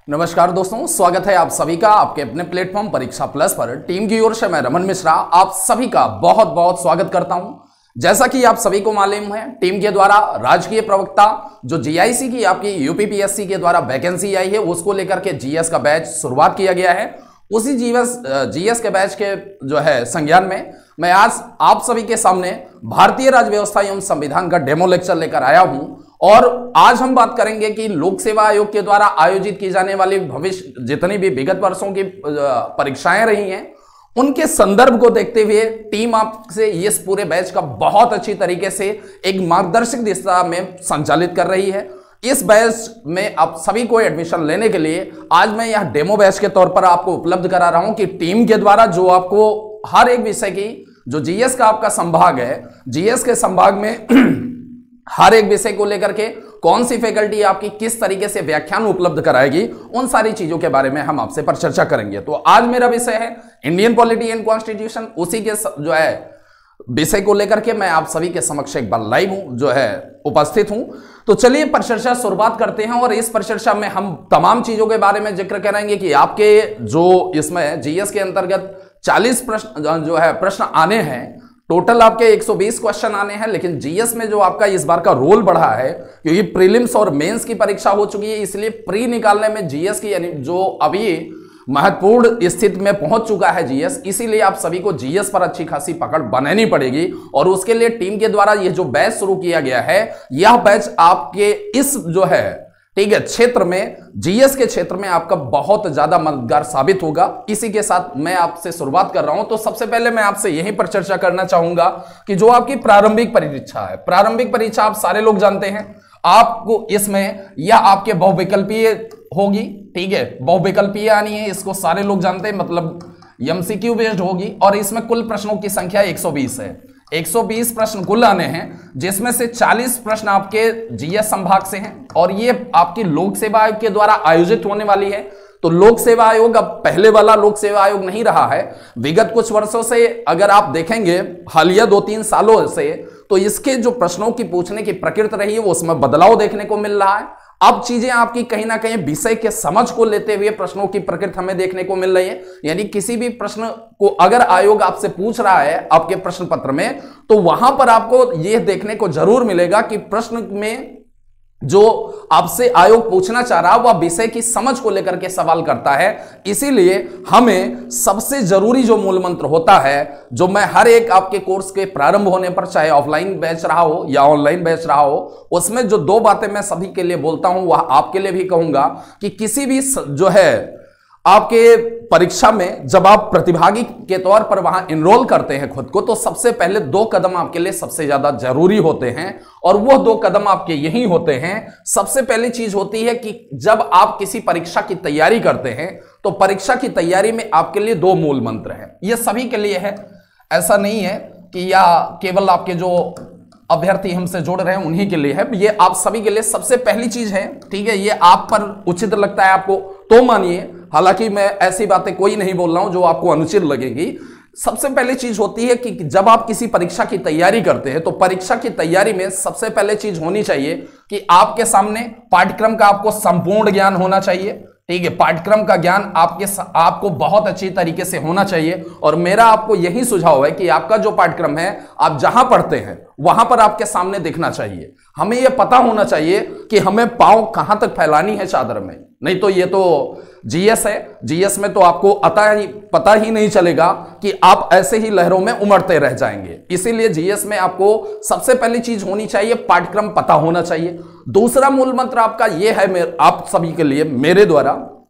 नमस्कार दोस्तों, स्वागत है आप सभी का आपके अपने प्लेटफॉर्म परीक्षा प्लस पर। टीम की ओर से मैं रमन मिश्रा आप सभी का बहुत बहुत स्वागत करता हूं। जैसा कि आप सभी को मालूम है, टीम के द्वारा राजकीय प्रवक्ता जो जीआईसी की आपकी यूपीपीएससी के द्वारा वैकेंसी आई है उसको लेकर के जीएस का बैच शुरुआत किया गया है। उसी जीएस के बैच के जो है संज्ञान में मैं आज आप सभी के सामने भारतीय राज्य व्यवस्था एवं संविधान का डेमो लेक्चर लेकर आया हूं। और आज हम बात करेंगे कि लोक सेवा आयोग के द्वारा आयोजित की जाने वाली भविष्य जितनी भी विगत वर्षों की परीक्षाएं रही हैं उनके संदर्भ को देखते हुए टीम आपसे इस पूरे बैच का बहुत अच्छी तरीके से एक मार्गदर्शक दिशा में संचालित कर रही है। इस बैच में आप सभी को एडमिशन लेने के लिए आज मैं यह डेमो बैच के तौर पर आपको उपलब्ध करा रहा हूं कि टीम के द्वारा जो आपको हर एक विषय की जो जीएस का आपका संभाग है, जीएस के संभाग में हर एक विषय को लेकर के कौन सी फैकल्टी आपकी किस तरीके से व्याख्यान उपलब्ध कराएगी, उन सारी चीजों के बारे में हम आपसे पर चर्चा करेंगे। तो आज मेरा विषय है इंडियन पॉलिटी एंड कॉन्स्टिट्यूशन। उसी के जो है विषय को लेकर के मैं आप सभी के समक्ष एक बार लाइव जो है उपस्थित हूं। तो चलिए परिचर्चा शुरुआत करते हैं और इस परिचर्चा में हम तमाम चीजों के बारे में जिक्र करेंगे कि आपके जो इसमें जीएस के अंतर्गत 40 प्रश्न जो है प्रश्न आने हैं। टोटल आपके 120 क्वेश्चन आने हैं, लेकिन जीएस में जो आपका इस बार का रोल बढ़ा है क्योंकि प्रीलिम्स और मेंस की परीक्षा हो चुकी है, इसलिए प्री निकालने में जीएस की यानी जो अभी महत्वपूर्ण स्थिति में पहुंच चुका है जीएस, इसीलिए आप सभी को जीएस पर अच्छी खासी पकड़ बनानी पड़ेगी। और उसके लिए टीम के द्वारा ये जो बैच शुरू किया गया है, यह बैच आपके इस जो है ठीक है क्षेत्र में जीएस के क्षेत्र में आपका बहुत ज्यादा मददगार साबित होगा। इसी के साथ मैं आपसे शुरुआत कर रहा हूं। तो सबसे पहले मैं आपसे यहीं पर चर्चा करना चाहूंगा कि जो आपकी प्रारंभिक परीक्षा है, प्रारंभिक परीक्षा आप सारे लोग जानते हैं, आपको इसमें या आपके बहुविकल्पीय होगी, ठीक है, बहुविकल्पीय आनी है, इसको सारे लोग जानते हैं, मतलब एमसीक्यू बेस्ड होगी। और इसमें कुल प्रश्नों की संख्या 120 है। 120 प्रश्न कुल आने हैं, जिसमें से 40 प्रश्न आपके जीएस संभाग से हैं और ये आपकी लोक सेवा आयोग के द्वारा आयोजित होने वाली है। तो लोक सेवा आयोग अब पहले वाला लोक सेवा आयोग नहीं रहा है। विगत कुछ वर्षों से अगर आप देखेंगे, हालिया 2-3 सालों से, तो इसके जो प्रश्नों की पूछने की प्रकृति रही है वो उसमें बदलाव देखने को मिल रहा है। अब चीजें आपकी कहीं ना कहीं विषय के समझ को लेते हुए प्रश्नों की प्रकृति हमें देखने को मिल रही है। यानी किसी भी प्रश्न को अगर आयोग आपसे पूछ रहा है आपके प्रश्न पत्र में, तो वहां पर आपको यह देखने को जरूर मिलेगा कि प्रश्न में जो आपसे आयोग पूछना चाह रहा है वह विषय की समझ को लेकर के सवाल करता है। इसीलिए हमें सबसे जरूरी जो मूल मंत्र होता है, जो मैं हर एक आपके कोर्स के प्रारंभ होने पर, चाहे ऑफलाइन बैच रहा हो या ऑनलाइन बैच रहा हो, उसमें जो 2 बातें मैं सभी के लिए बोलता हूं वह आपके लिए भी कहूंगा कि किसी भी जो है आपके परीक्षा में जब आप प्रतिभागी के तौर पर वहां इनरोल करते हैं खुद को, तो सबसे पहले 2 कदम आपके लिए सबसे ज्यादा जरूरी होते हैं। और वो 2 कदम आपके यही होते हैं। सबसे पहली चीज होती है कि जब आप किसी परीक्षा की तैयारी करते हैं तो परीक्षा की तैयारी में आपके लिए 2 मूल मंत्र हैं। ये सभी के लिए है, ऐसा नहीं है कि या केवल आपके जो अभ्यर्थी हमसे जुड़ रहे हैं उन्हीं के लिए है, ये आप सभी के लिए सबसे पहली चीज है, ठीक है। ये आप पर उचित लगता है आपको तो मानिए, हालांकि मैं ऐसी बातें कोई नहीं बोल रहा हूं जो आपको अनुचित लगेगी। सबसे पहली चीज होती है कि जब आप किसी परीक्षा की तैयारी करते हैं तो परीक्षा की तैयारी में सबसे पहले चीज होनी चाहिए कि आपके सामने पाठ्यक्रम का आपको संपूर्ण ज्ञान होना चाहिए, ठीक है। पाठ्यक्रम का ज्ञान आपको बहुत अच्छी तरीके से होना चाहिए। और मेरा आपको यही सुझाव है कि आपका जो पाठ्यक्रम है आप जहां पढ़ते हैं वहां पर आपके सामने दिखना चाहिए। हमें यह पता होना चाहिए कि हमें पांव कहां तक फैलानी है चादर में, नहीं तो ये तो जीएस है, जीएस में तो आपको पता ही नहीं चलेगा कि आप ऐसे ही लहरों में उमड़ते रह जाएंगे। इसीलिए जीएस में आपको सबसे पहली चीज होनी चाहिए, पाठ्यक्रम पता होना चाहिए। दूसरा मूल मंत्र आपका यह है आप सभी के लिए मेरे द्वारा,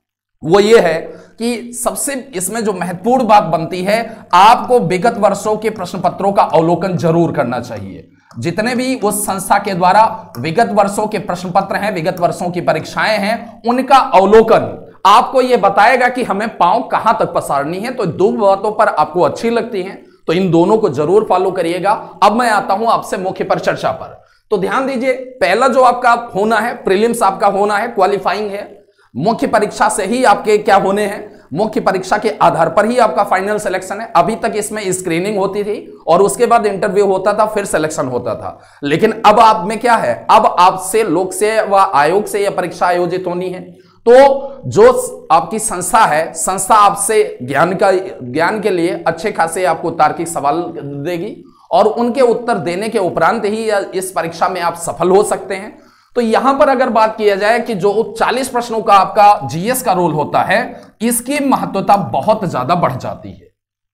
वो ये है कि सबसे इसमें जो महत्वपूर्ण बात बनती है, आपको विगत वर्षों के प्रश्न पत्रों का अवलोकन जरूर करना चाहिए। जितने भी उस संस्था के द्वारा विगत वर्षों के प्रश्न पत्र हैं, विगत वर्षों की परीक्षाएं हैं, उनका अवलोकन आपको यह बताएगा कि हमें पांव कहां तक पसारनी है। तो 2 बातों पर आपको अच्छी लगती हैं तो इन दोनों को जरूर फॉलो करिएगा। अब मैं आता हूं आपसे मुख्य पर चर्चा पर। तो ध्यान दीजिए, पहला जो आपका होना है प्रीलिम्स आपका होना है, क्वालिफाइंग है। मुख्य परीक्षा से ही आपके क्या होने हैं, मुख्य परीक्षा के आधार पर ही आपका फाइनल सिलेक्शन है। अभी तक इसमें स्क्रीनिंग होती थी और उसके बाद इंटरव्यू होता था, फिर सिलेक्शन होता था। लेकिन अब आप में क्या है, अब आपसे लोक सेवा आयोग से यह परीक्षा आयोजित होनी है। तो जो आपकी संस्था है, संस्था आपसे ज्ञान के लिए अच्छे खासे आपको तार्किक सवाल देगी और उनके उत्तर देने के उपरांत ही इस परीक्षा में आप सफल हो सकते हैं। तो यहां पर अगर बात किया जाए कि जो 40 प्रश्नों का आपका जीएस का रोल होता है, इसकी महत्वता बहुत ज्यादा बढ़ जाती है।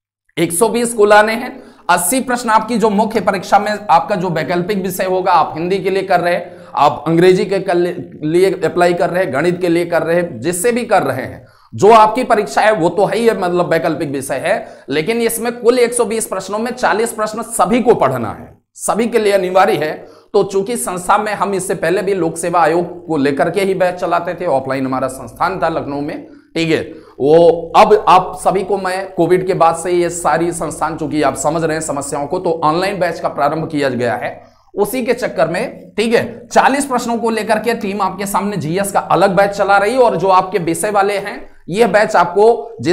120 कुल आने हैं, 80 प्रश्न आपकी जो मुख्य परीक्षा में आपका जो वैकल्पिक विषय होगा, आप हिंदी के लिए कर रहे हैं, आप अंग्रेजी के लिए अप्लाई कर रहे हैं, गणित के लिए कर रहे हैं, जिससे भी कर रहे हैं, जो आपकी परीक्षा है वो तो है ही, मतलब वैकल्पिक विषय है, लेकिन इसमें कुल 120 प्रश्नों में 40 प्रश्न सभी को पढ़ना है, सभी के लिए अनिवार्य है। तो चूंकि संस्था में हम इससे पहले भी लोक सेवा आयोग को लेकर के ही बैच चलाते थे, ऑफलाइन हमारा संस्थान था लखनऊ में, ठीक है। वो अब आप सभी को मैं कोविड के बाद से ये सारी संस्थान, चूंकि आप समझ रहे हैं समस्याओं को, तो ऑनलाइन बैच का प्रारंभ किया गया है, उसी के चक्कर में, ठीक है, 40 प्रश्नों को लेकर के टीम आपके सामने जीएस का अलग बैच चला रही है। और जो आपके विषय वाले हैं, यह बैच आपको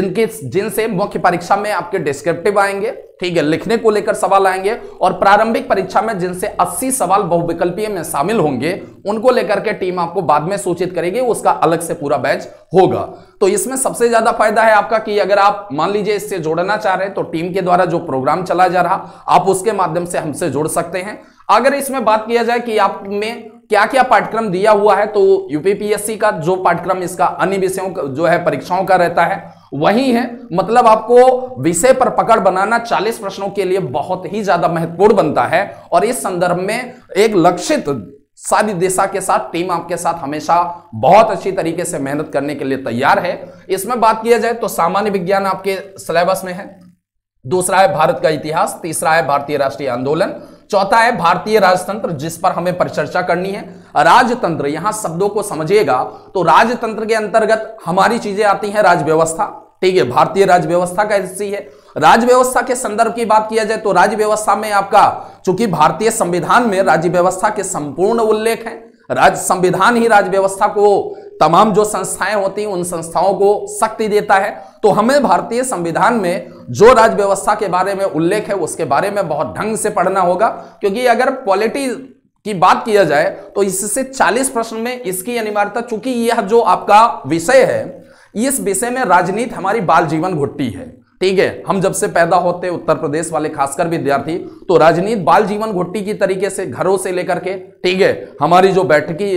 जिनसे मुख्य परीक्षा में आपके डिस्क्रिप्टिव आएंगे, ठीक है, लिखने को लेकर सवाल आएंगे, और प्रारंभिक परीक्षा में जिनसे 80 सवाल बहुविकल्पीय में शामिल होंगे, उनको लेकर के टीम आपको बाद में सूचित करेगी, उसका अलग से पूरा बैच होगा। तो इसमें सबसे ज्यादा फायदा है आपका कि अगर आप मान लीजिए इससे जोड़ना चाह रहे हैं, तो टीम के द्वारा जो प्रोग्राम चला जा रहा, आप उसके माध्यम से हमसे जुड़ सकते हैं। अगर इसमें बात किया जाए कि आप में क्या क्या पाठ्यक्रम दिया हुआ है, तो यूपीपीएससी का जो पाठ्यक्रम इसका अन्य विषयों का जो है परीक्षाओं का रहता है वही है। मतलब आपको विषय पर पकड़ बनाना 40 प्रश्नों के लिए बहुत ही ज्यादा महत्वपूर्ण बनता है। और इस संदर्भ में एक लक्षित सारी दिशा के साथ टीम आपके साथ हमेशा बहुत अच्छी तरीके से मेहनत करने के लिए तैयार है। इसमें बात किया जाए तो सामान्य विज्ञान आपके सिलेबस में है, दूसरा है भारत का इतिहास, तीसरा है भारतीय राष्ट्रीय आंदोलन, चौथा है भारतीय राजतंत्र, जिस पर हमें परिचर्चा करनी है। राजतंत्र, यहां शब्दों को समझिएगा तो राजतंत्र के अंतर्गत हमारी चीजें आती हैं राज व्यवस्था, ठीक है, भारतीय राज व्यवस्था का हिस्सी है। राज व्यवस्था के संदर्भ की बात किया जाए तो राज व्यवस्था में आपका, चूंकि भारतीय संविधान में राज्य व्यवस्था के संपूर्ण उल्लेख है, राज्य संविधान ही राज्य व्यवस्था को, तमाम जो संस्थाएं होती हैं उन संस्थाओं को शक्ति देता है। तो हमें भारतीय संविधान में जो राज्य व्यवस्था के बारे में उल्लेख है उसके बारे में बहुत ढंग से पढ़ना होगा, क्योंकि अगर पॉलिटी की बात किया जाए तो इससे 40 प्रश्न में इसकी अनिवार्यता, चूंकि यह जो आपका विषय है, इस विषय में राजनीति हमारी बाल जीवन घुट्टी है, ठीक है। हम जब से पैदा होते उत्तर प्रदेश वाले खासकर विद्यार्थी, तो राजनीति बाल जीवन घुट्टी की तरीके से घरों से लेकर के, ठीक है, हमारी जो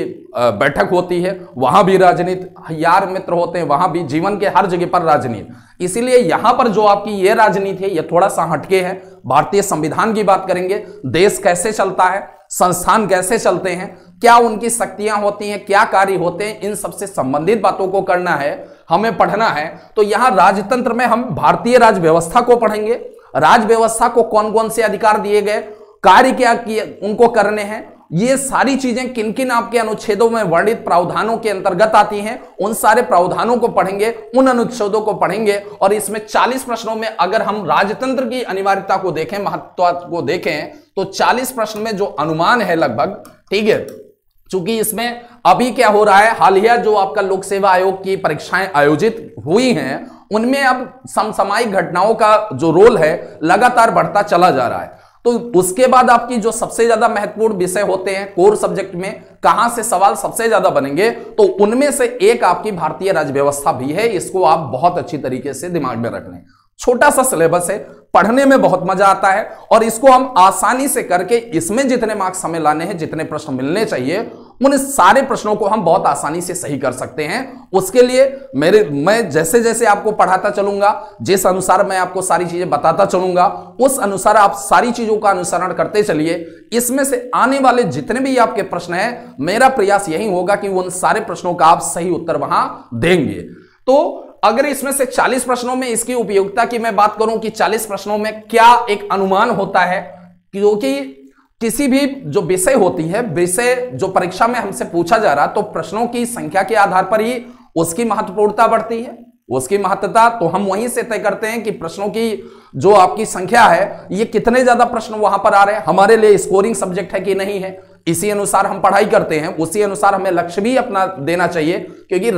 बैठक होती है वहां भी राजनीति, यार मित्र होते हैं वहां भी, जीवन के हर जगह पर राजनीति। इसीलिए यहां पर जो आपकी ये राजनीति है ये थोड़ा सा हटके है। भारतीय संविधान की बात करेंगे, देश कैसे चलता है, संस्थान कैसे चलते हैं, क्या उनकी शक्तियां होती हैं, क्या कार्य होते हैं, इन सबसे संबंधित बातों को करना है, हमें पढ़ना है। तो यहां राजतंत्र में हम भारतीय राज व्यवस्था को पढ़ेंगे, राज व्यवस्था को कौन कौन से अधिकार दिए गए, कार्य क्या किए उनको करने हैं, ये सारी चीजें किन किन आपके अनुच्छेदों में वर्णित प्रावधानों के अंतर्गत आती हैं, उन सारे प्रावधानों को पढ़ेंगे, उन अनुच्छेदों को पढ़ेंगे। और इसमें 40 प्रश्नों में अगर हम राजतंत्र की अनिवार्यता को देखें, महत्व को देखें, तो 40 प्रश्न में जो अनुमान है लगभग, ठीक है, चूंकि इसमें अभी क्या हो रहा है, हालिया जो आपका लोक सेवा आयोग की परीक्षाएं आयोजित हुई हैं, उनमें अब समसामयिक घटनाओं का जो रोल है लगातार बढ़ता चला जा रहा है। तो उसके बाद आपकी जो सबसे ज्यादा महत्वपूर्ण विषय होते हैं कोर सब्जेक्ट में, कहां से सवाल सबसे ज्यादा बनेंगे, तो उनमें से एक आपकी भारतीय राज्य व्यवस्था भी है। इसको आप बहुत अच्छी तरीके से दिमाग में रख लें। छोटा सा सिलेबस है, पढ़ने में बहुत मजा आता है, और इसको हम आसानी से करके इसमें जितने मार्क्स हमें लाने हैं, जितने प्रश्न मिलने चाहिए, उन सारे प्रश्नों को हम बहुत आसानी से सही कर सकते हैं। उसके लिए मैं जैसे जैसे आपको पढ़ाता चलूंगा, जिस अनुसार मैं आपको सारी चीजें बताता चलूंगा, उस अनुसार आप सारी चीजों का अनुसरण करते चलिए। इसमें से आने वाले जितने भी आपके प्रश्न हैं, मेरा प्रयास यही होगा कि उन सारे प्रश्नों का आप सही उत्तर वहां देंगे। तो अगर इसमें से 40 प्रश्नों में इसकी उपयोगिता की मैं बात करूं कि 40 प्रश्नों में क्या एक अनुमान होता है, क्योंकि किसी भी जो विषय होती है, विषय जो परीक्षा में हमसे पूछा जा रहा, तो प्रश्नों की संख्या के आधार पर ही उसकी महत्वपूर्णता बढ़ती है। उसकी महत्वता तो हम वहीं से तय करते हैं कि प्रश्नों की जो आपकी संख्या है, ये कितने ज्यादा प्रश्न वहां पर आ रहे हैं, हमारे लिए स्कोरिंग सब्जेक्ट है कि नहीं है, इसी अनुसार हम पढ़ाई करते हैं। उसी अनुसार हमें लक्ष्य भी अपना देना चाहिए, क्योंकि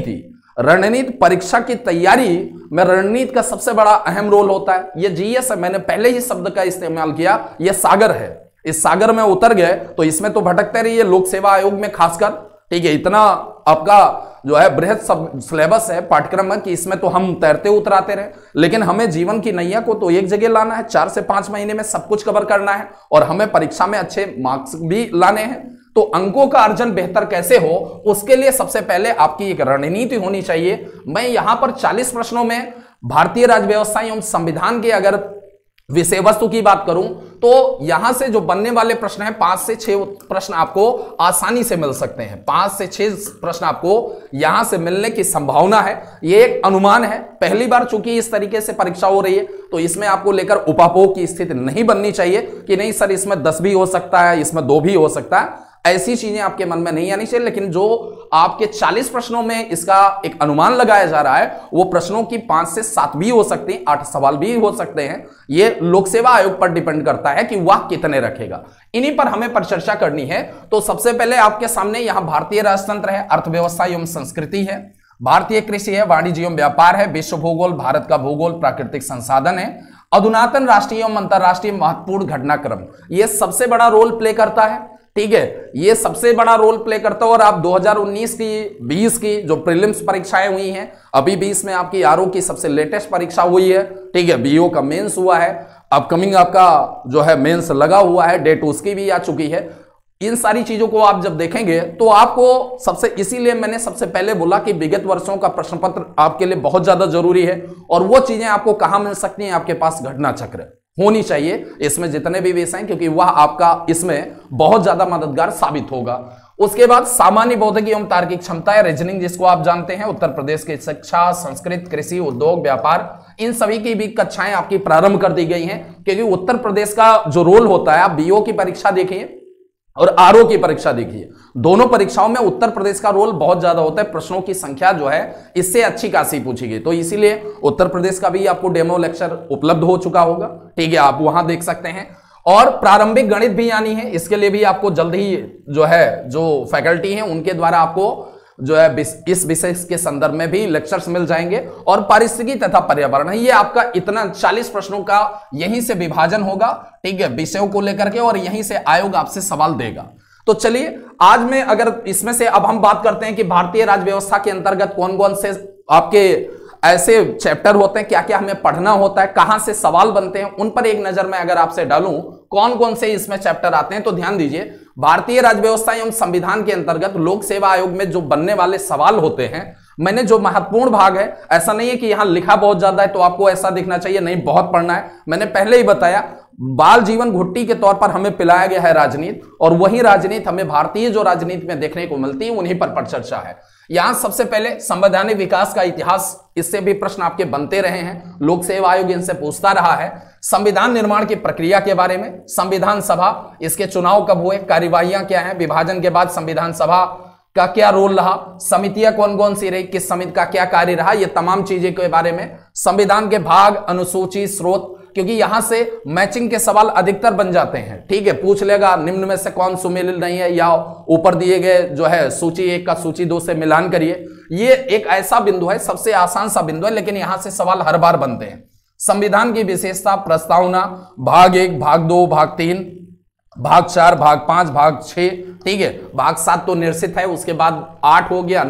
रणनीति परीक्षा की तैयारी में रणनीति का सबसे बड़ा अहम रोल होता है। ये जीएस है, मैंने पहले ही शब्द का इस्तेमाल किया, ये सागर है, इस सागर में उतर गए तो इसमें तो भटकते रहिए। लोक सेवा आयोग में खासकर, ठीक है, इतना आपका जो है बृहद सिलेबस है पाठ्यक्रम है कि इसमें तो हम तैरते उतराते रहे, लेकिन हमें जीवन की नैया को तो एक जगह लाना है, 4 से 5 महीने में सब कुछ कवर करना है और हमें परीक्षा में अच्छे मार्क्स भी लाने हैं। तो अंकों का अर्जन बेहतर कैसे हो, उसके लिए सबसे पहले आपकी एक रणनीति होनी चाहिए। मैं यहां पर 40 प्रश्नों में भारतीय राज्य व्यवस्था एवं संविधान के अगर विषय वस्तु की बात करूं तो यहां से जो बनने वाले प्रश्न हैं 5 से 6 प्रश्न आपको आसानी से मिल सकते हैं। 5 से 6 प्रश्न आपको यहां से मिलने की संभावना है, ये एक अनुमान है। पहली बार चूंकि इस तरीके से परीक्षा हो रही है तो इसमें आपको लेकर उपापोह की स्थिति नहीं बननी चाहिए कि नहीं सर इसमें 10 भी हो सकता है, इसमें 2 भी हो सकता है, ऐसी चीजें आपके मन में नहीं आनी चाहिए। लेकिन जो आपके 40 प्रश्नों में इसका एक अनुमान लगाया जा रहा है वो प्रश्नों की 5 से 7 भी हो सकती हैं, 8 सवाल भी हो सकते हैं। ये लोक सेवा आयोग पर डिपेंड करता है कि वह कितने रखेगा। इन्हीं पर हमें परिचर्चा करनी है। तो सबसे पहले आपके सामने यहां भारतीय राजतंत्र है, अर्थव्यवस्था एवं संस्कृति है, भारतीय कृषि है, वाणिज्य एवं व्यापार है, विश्व भूगोल, भारत का भूगोल, प्राकृतिक संसाधन है, अधुनातन राष्ट्रीय एवं अंतरराष्ट्रीय महत्वपूर्ण घटनाक्रम, ये सबसे बड़ा रोल प्ले करता है। ठीक है, ये सबसे बड़ा रोल प्ले करता है। और आप 2019 की 20 की जो प्रीलिम्स परीक्षाएं हुई हैं, अभी 20 में आपकी आरओ की सबसे लेटेस्ट परीक्षा हुई है। ठीक है, बीओ का मेंस हुआ है, अपकमिंग आपका जो है मेंस लगा हुआ है, डेट उसकी भी आ चुकी है। इन सारी चीजों को आप जब देखेंगे तो आपको सबसे, इसीलिए मैंने सबसे पहले बोला कि विगत वर्षों का प्रश्न पत्र आपके लिए बहुत ज्यादा जरूरी है। और वो चीजें आपको कहां मिल सकती हैं, आपके पास घटना चक्र होनी चाहिए इसमें जितने भी विषय हैं, क्योंकि वह आपका इसमें बहुत ज्यादा मददगार साबित होगा। उसके बाद सामान्य बौद्धिक एवं तार्किक क्षमता है, रीजनिंग जिसको आप जानते हैं, उत्तर प्रदेश की शिक्षा, संस्कृत, कृषि, उद्योग, व्यापार, इन सभी की भी कक्षाएं आपकी प्रारंभ कर दी गई हैं। क्योंकि उत्तर प्रदेश का जो रोल होता है, आप बीओ की परीक्षा देखिए और आरओ की परीक्षा देखिए, दोनों परीक्षाओं में उत्तर प्रदेश का रोल बहुत ज्यादा होता है। प्रश्नों की संख्या जो है इससे अच्छी खासी पूछी गई, तो इसीलिए उत्तर प्रदेश का भी आपको डेमो लेक्चर उपलब्ध हो चुका होगा। ठीक है, आप वहां देख सकते हैं। और प्रारंभिक गणित भी आनी है, इसके लिए भी आपको जल्द ही जो है जो फैकल्टी है उनके द्वारा आपको जो है इस विषय के संदर्भ में भी लेक्चर्स मिल जाएंगे। और पारिस्थितिकी तथा पर्यावरण है, ये आपका इतना 40 प्रश्नों का यहीं से विभाजन होगा। ठीक है, विषयों को लेकर के, और यहीं से आयोग आपसे सवाल देगा। तो चलिए आज में अगर इसमें से अब हम बात करते हैं कि भारतीय राज्य व्यवस्था के अंतर्गत कौन कौन से आपके ऐसे चैप्टर होते हैं, क्या क्या हमें पढ़ना होता है, कहां से सवाल बनते हैं, उन पर एक नजर मैं अगर आपसे डालूं कौन कौन से इसमें चैप्टर आते हैं, तो ध्यान दीजिए। भारतीय राज्य व्यवस्था एवं संविधान के अंतर्गत लोक सेवा आयोग में जो बनने वाले सवाल होते हैं, मैंने जो महत्वपूर्ण भाग है, ऐसा नहीं है कि यहां लिखा बहुत ज्यादा है तो आपको ऐसा दिखना चाहिए नहीं बहुत पढ़ना है। मैंने पहले ही बताया बाल जीवन घुट्टी के तौर पर हमें पिलाया गया है राजनीति, और वही राजनीति हमें भारतीय जो राजनीति में देखने को मिलती है उन्हीं पर चर्चा है। यहां सबसे पहले संवैधानिक विकास का इतिहास, इससे भी प्रश्न आपके बनते रहे हैं, लोक सेवा आयोग इनसे पूछता रहा है। संविधान निर्माण की प्रक्रिया के बारे में, संविधान सभा, इसके चुनाव कब हुए, कार्यवाहियां क्या हैं, विभाजन के बाद संविधान सभा का क्या रोल रहा, समितियां कौन कौन सी रही, किस समिति का क्या कार्य रहा, ये तमाम चीजें के बारे में, संविधान के भाग, अनुसूची, स्रोत, क्योंकि यहां से मैचिंग के सवाल अधिकतर बन जाते हैं। ठीक है, पूछ लेगा निम्न में से कौन सुमेलित नहीं है, या ऊपर दिए गए जो है सूची 1 का सूची 2 से मिलान करिए। ये एक ऐसा बिंदु है, सबसे आसान सा बिंदु है, लेकिन यहां से सवाल हर बार बनते हैं। संविधान की विशेषता, प्रस्तावना, भाग 1, भाग 2, भाग 3, भाग 4, भाग 5, भाग 6। ठीक है, भाग 7 तो निर्सित है, उसके बाद 8 हो गया,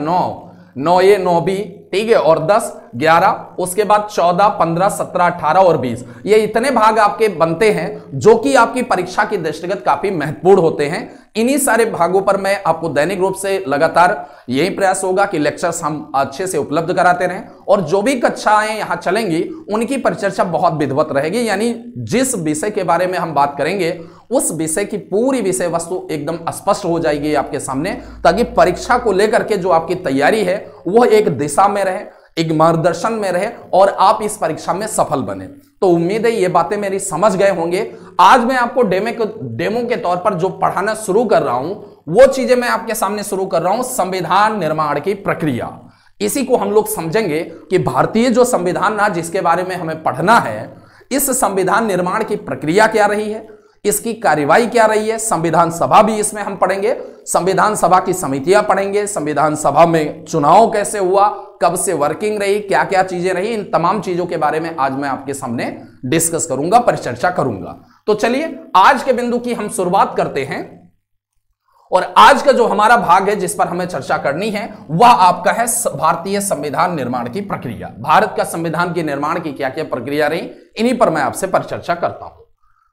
9A, 9B, ठीक है, और 10, 11, उसके बाद 14, 15, 17, 18 और 20, ये इतने भाग आपके बनते हैं जो कि आपकी परीक्षा की दृष्टिगत काफी महत्वपूर्ण होते हैं। इन्हीं सारे भागों पर मैं आपको दैनिक रूप से लगातार यही प्रयास होगा कि लेक्चर्स हम अच्छे से उपलब्ध कराते रहें, और जो भी कक्षाएं यहां चलेंगी उनकी परिचर्चा बहुत विधिवत रहेगी। यानी जिस विषय के बारे में हम बात करेंगे उस विषय की पूरी विषय वस्तु एकदम स्पष्ट हो जाएगी आपके सामने, ताकि परीक्षा को लेकर के जो आपकी तैयारी है वह एक दिशा में रहे, एक मार्गदर्शन में रहे, और आप इस परीक्षा में सफल बने। तो उम्मीद है ये बातें मेरी समझ गए होंगे। आज मैं आपको डेमो के तौर पर जो पढ़ाना शुरू कर रहा हूं वो चीजें मैं आपके सामने शुरू कर रहा हूं। संविधान निर्माण की प्रक्रिया, इसी को हम लोग समझेंगे कि भारतीय जो संविधान रहा जिसके बारे में हमें पढ़ना है, इस संविधान निर्माण की प्रक्रिया क्या रही है, इसकी कार्यवाही क्या रही है। संविधान सभा भी इसमें हम पढ़ेंगे, संविधान सभा की समितियां पढ़ेंगे, संविधान सभा में चुनाव कैसे हुआ, कब से वर्किंग रही, क्या क्या चीजें रही, इन तमाम चीजों के बारे में आज मैं आपके सामने डिस्कस करूंगा, परिचर्चा करूंगा। तो चलिए आज के बिंदु की हम शुरुआत करते हैं। और आज का जो हमारा भाग है जिस पर हमें चर्चा करनी है वह आपका है भारतीय संविधान निर्माण की प्रक्रिया। भारत का संविधान के निर्माण की क्या क्या प्रक्रिया रही, इन्हीं पर मैं आपसे परिचर्चा करता हूं।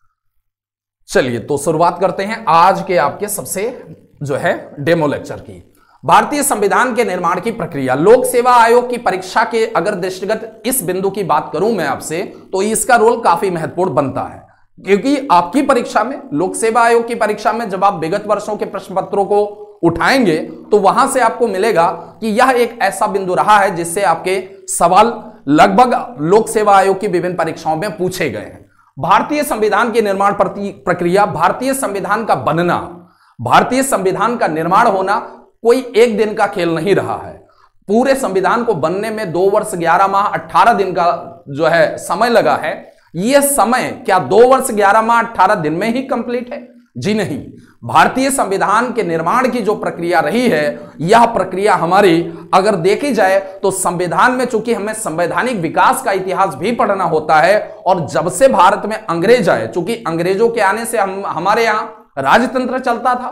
चलिए तो शुरुआत करते हैं आज के आपके सबसे जो है डेमो लेक्चर की। भारतीय संविधान के निर्माण की प्रक्रिया। लोक सेवा आयोग की परीक्षा के अगर दृष्टिगत इस बिंदु की बात करूं मैं आपसे, तो इसका रोल काफी महत्वपूर्ण बनता है, क्योंकि आपकी परीक्षा में, लोक सेवा आयोग की परीक्षा में जब आप विगत वर्षों के प्रश्न पत्रों को उठाएंगे तो वहां से आपको मिलेगा कि यह एक ऐसा बिंदु रहा है जिससे आपके सवाल लगभग लोक सेवा आयोग की विभिन्न परीक्षाओं में पूछे गए हैं। भारतीय संविधान के निर्माण प्रक्रिया, भारतीय संविधान का बनना, भारतीय संविधान का निर्माण होना कोई एक दिन का खेल नहीं रहा है। पूरे संविधान को बनने में 2 वर्ष 11 माह 18 दिन का जो है समय लगा है। यह समय क्या 2 वर्ष 11 माह 18 दिन में ही कंप्लीट है? जी नहीं। भारतीय संविधान के निर्माण की जो प्रक्रिया रही है, यह प्रक्रिया हमारी अगर देखी जाए तो संविधान में, चूंकि हमें संवैधानिक विकास का इतिहास भी पढ़ना होता है, और जब से भारत में अंग्रेज आए, चूंकि अंग्रेजों के आने से हमारे यहां राजतंत्र चलता था,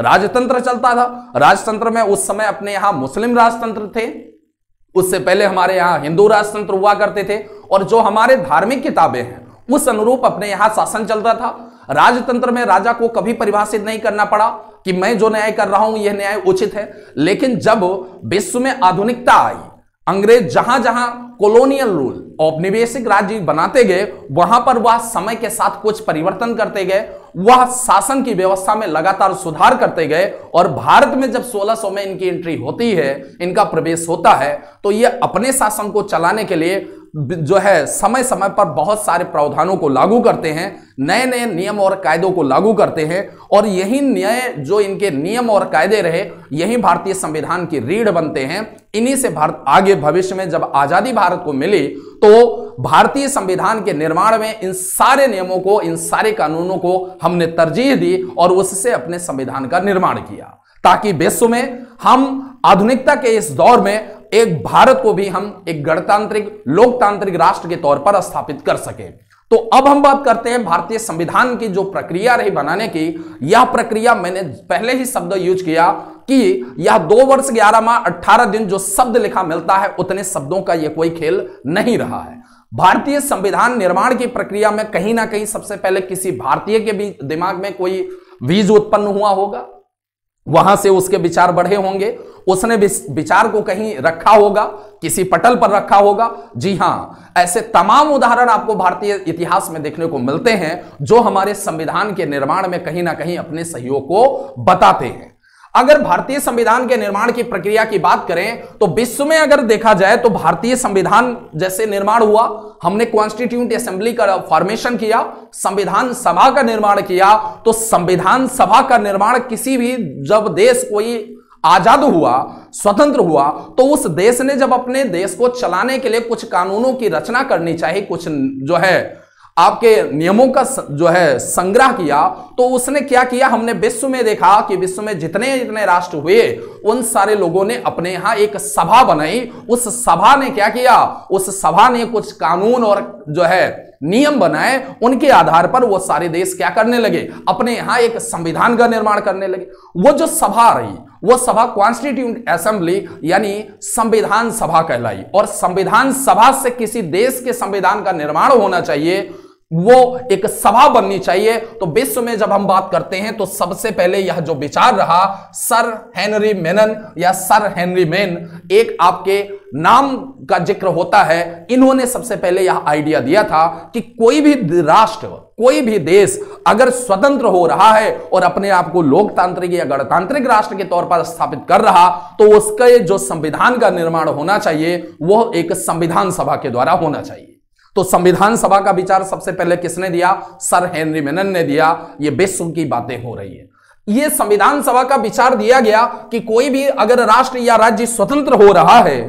राजतंत्र में उस समय अपने यहां मुस्लिम राजतंत्र थे, उससे पहले हमारे यहां हिंदू राजतंत्र हुआ करते थे, और जो हमारे धार्मिक किताबें हैं उस अनुरूप अपने यहां शासन चलता था। राजतंत्र में राजा को कभी परिभाषित नहीं करना पड़ा कि मैं जो न्याय कर रहा हूं यह न्याय उचित है। लेकिन जब विश्व में आधुनिकता आई, अंग्रेज जहां जहां कॉलोनियल रूल, औपनिवेशिक राज्य बनाते गए, वहां पर वह समय के साथ कुछ परिवर्तन करते गए, वह शासन की व्यवस्था में लगातार सुधार करते गए, और भारत में जब 1600 में इनकी एंट्री होती है, इनका प्रवेश होता है, तो यह अपने शासन को चलाने के लिए जो है समय समय पर बहुत सारे प्रावधानों को लागू करते हैं, नए नए नियम और कायदों को लागू करते हैं, और यही नए जो इनके नियम और कायदे रहे, यही भारतीय संविधान की रीढ़ बनते हैं। इन्हीं से भारत आगे भविष्य में जब आजादी भारत को मिली, तो भारतीय संविधान के निर्माण में इन सारे नियमों को, इन सारे कानूनों को हमने तरजीह दी और उससे अपने संविधान का निर्माण किया, ताकि विश्व में हम आधुनिकता के इस दौर में एक भारत को भी हम एक गणतांत्रिक, लोकतांत्रिक राष्ट्र के तौर पर स्थापित कर सके। तो अब हम बात करते हैं भारतीय संविधान की जो प्रक्रिया रही बनाने की। यह प्रक्रिया, मैंने पहले ही शब्द यूज किया कि यह 2 वर्ष 11 माह 18 दिन जो शब्द लिखा मिलता है, उतने शब्दों का यह कोई खेल नहीं रहा है। भारतीय संविधान निर्माण की प्रक्रिया में कहीं ना कहीं सबसे पहले किसी भारतीय के भी दिमाग में कोई बीज उत्पन्न हुआ होगा, वहां से उसके विचार बढ़े होंगे, उसने विचार को कहीं रखा होगा, किसी पटल पर रखा होगा। जी हां, ऐसे तमाम उदाहरण आपको भारतीय इतिहास में देखने को मिलते हैं जो हमारे संविधान के निर्माण में कहीं ना कहीं अपने सहयोग को बताते हैं। अगर भारतीय संविधान के निर्माण की प्रक्रिया की बात करें तो विश्व में अगर देखा जाए तो भारतीय संविधान जैसे निर्माण हुआ, हमने कॉन्स्टिट्यूंट असेंबली का फॉर्मेशन किया, संविधान सभा का निर्माण किया। तो संविधान सभा का निर्माण किसी भी, जब देश कोई आजाद हुआ, स्वतंत्र हुआ, तो उस देश ने जब अपने देश को चलाने के लिए कुछ कानूनों की रचना करनी चाहिए, कुछ जो है आपके नियमों का जो है संग्रह किया, तो उसने क्या किया, हमने विश्व में देखा कि विश्व में जितने जितने राष्ट्र हुए उन सारे लोगों ने अपने यहां एक सभा बनाई। उस सभा ने क्या किया, उस सभा ने कुछ कानून और जो है नियम बनाए, उनके आधार पर वो सारे देश क्या करने लगे, अपने यहां एक संविधान का निर्माण करने लगे। वो जो सभा रही, वो सभा कॉन्स्टिट्यूंट असेंबली यानी संविधान सभा कहलाई। और संविधान सभा से किसी देश के संविधान का निर्माण होना चाहिए, वो एक सभा बननी चाहिए। तो विश्व में जब हम बात करते हैं तो सबसे पहले यह जो विचार रहा, सर हेनरी मेनन या सर हेनरी मेन, एक आपके नाम का जिक्र होता है, इन्होंने सबसे पहले यह आइडिया दिया था कि कोई भी राष्ट्र, कोई भी देश अगर स्वतंत्र हो रहा है और अपने आप को लोकतांत्रिक या गणतांत्रिक राष्ट्र के तौर पर स्थापित कर रहा, तो उसके जो संविधान का निर्माण होना चाहिए वो एक संविधान सभा के द्वारा होना चाहिए। तो संविधान सभा का विचार सबसे पहले किसने दिया, सर हेनरी मेनन ने दिया। ये विश्व की बातें हो रही है। ये संविधान सभा का विचार दिया गया कि कोई भी अगर राष्ट्र या राज्य स्वतंत्र हो रहा है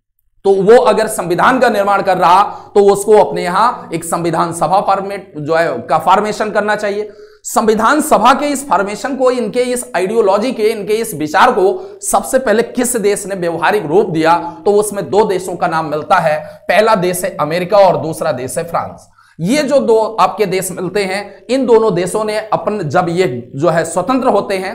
तो वो अगर संविधान का निर्माण कर रहा तो उसको अपने यहां एक संविधान सभा फॉर्मेट जो है का फॉर्मेशन करना चाहिए। संविधान सभा के इस फॉर्मेशन को, इनके इस आइडियोलॉजी के, इनके इस विचार को सबसे पहले किस देश ने व्यवहारिक रूप दिया, तो उसमें 2 देशों का नाम मिलता है। पहला देश है अमेरिका और दूसरा देश है फ्रांस। ये जो 2 आपके देश मिलते हैं, इन दोनों देशों ने अपन जब ये जो है स्वतंत्र होते हैं,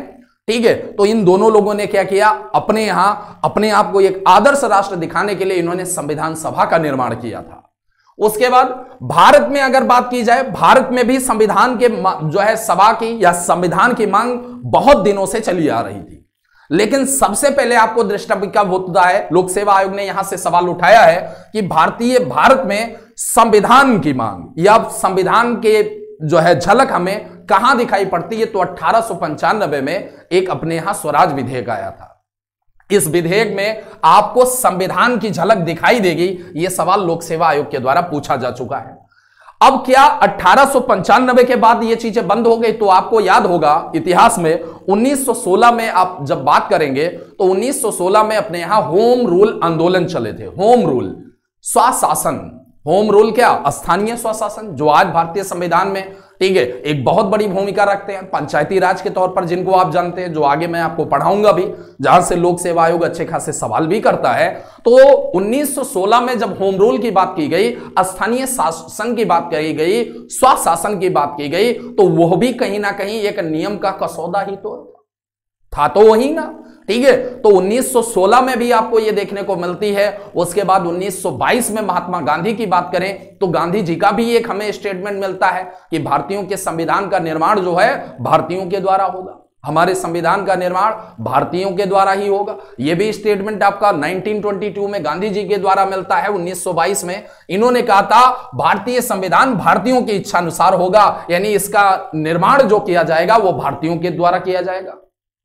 ठीक है, तो इन दोनों लोगों ने क्या किया, अपने यहां अपने आप को एक आदर्श राष्ट्र दिखाने के लिए इन्होंने संविधान सभा का निर्माण किया था। उसके बाद भारत में अगर बात की जाए, भारत में भी संविधान के जो है सभा की या संविधान की मांग बहुत दिनों से चली आ रही थी, लेकिन सबसे पहले आपको दृष्टि का होता है, लोक सेवा आयोग ने यहां से सवाल उठाया है कि भारत में संविधान की मांग या संविधान के जो है झलक हमें कहां दिखाई पड़ती है। तो 1895 में एक अपने यहां स्वराज विधेयक आया था। इस विधेयक में आपको संविधान की झलक दिखाई देगी, यह सवाल लोक सेवा आयोग के द्वारा पूछा जा चुका है। अब क्या 1895 के बाद ये चीजें बंद हो गई? तो आपको याद होगा इतिहास में 1916 में आप जब बात करेंगे तो 1916 में अपने यहां होम रूल आंदोलन चले थे। होम रूल स्वशासन, होम रूल क्या, स्थानीय स्वशासन, जो आज भारतीय संविधान में, ठीक है, एक बहुत बड़ी भूमिका रखते हैं। पंचायती राज के तौर पर जिनको आप जानते हैं, जो आगे मैं आपको पढ़ाऊंगा भी, जहां से लोक सेवा आयोग अच्छे खासे सवाल भी करता है। तो 1916 में जब होम रूल की बात की गई, स्थानीय शासन की बात कही गई, स्वशासन की बात की गई, तो वह भी कहीं ना कहीं एक नियम का कसौदा ही तो था, तो वही ना, ठीक है। तो 1916 में भी आपको यह देखने को मिलती है। उसके बाद 1922 में महात्मा गांधी की बात करें तो गांधी जी का भी एक हमें स्टेटमेंट मिलता है कि भारतीयों के संविधान का निर्माण जो है भारतीयों के द्वारा होगा, हमारे संविधान का निर्माण भारतीयों के द्वारा ही होगा। यह भी स्टेटमेंट आपका 1922 में गांधी जी के द्वारा मिलता है। 1922 में इन्होंने कहा था भारतीय संविधान भारतीयों की इच्छा अनुसार होगा, यानी इसका निर्माण जो किया जाएगा वो भारतीयों के द्वारा किया जाएगा।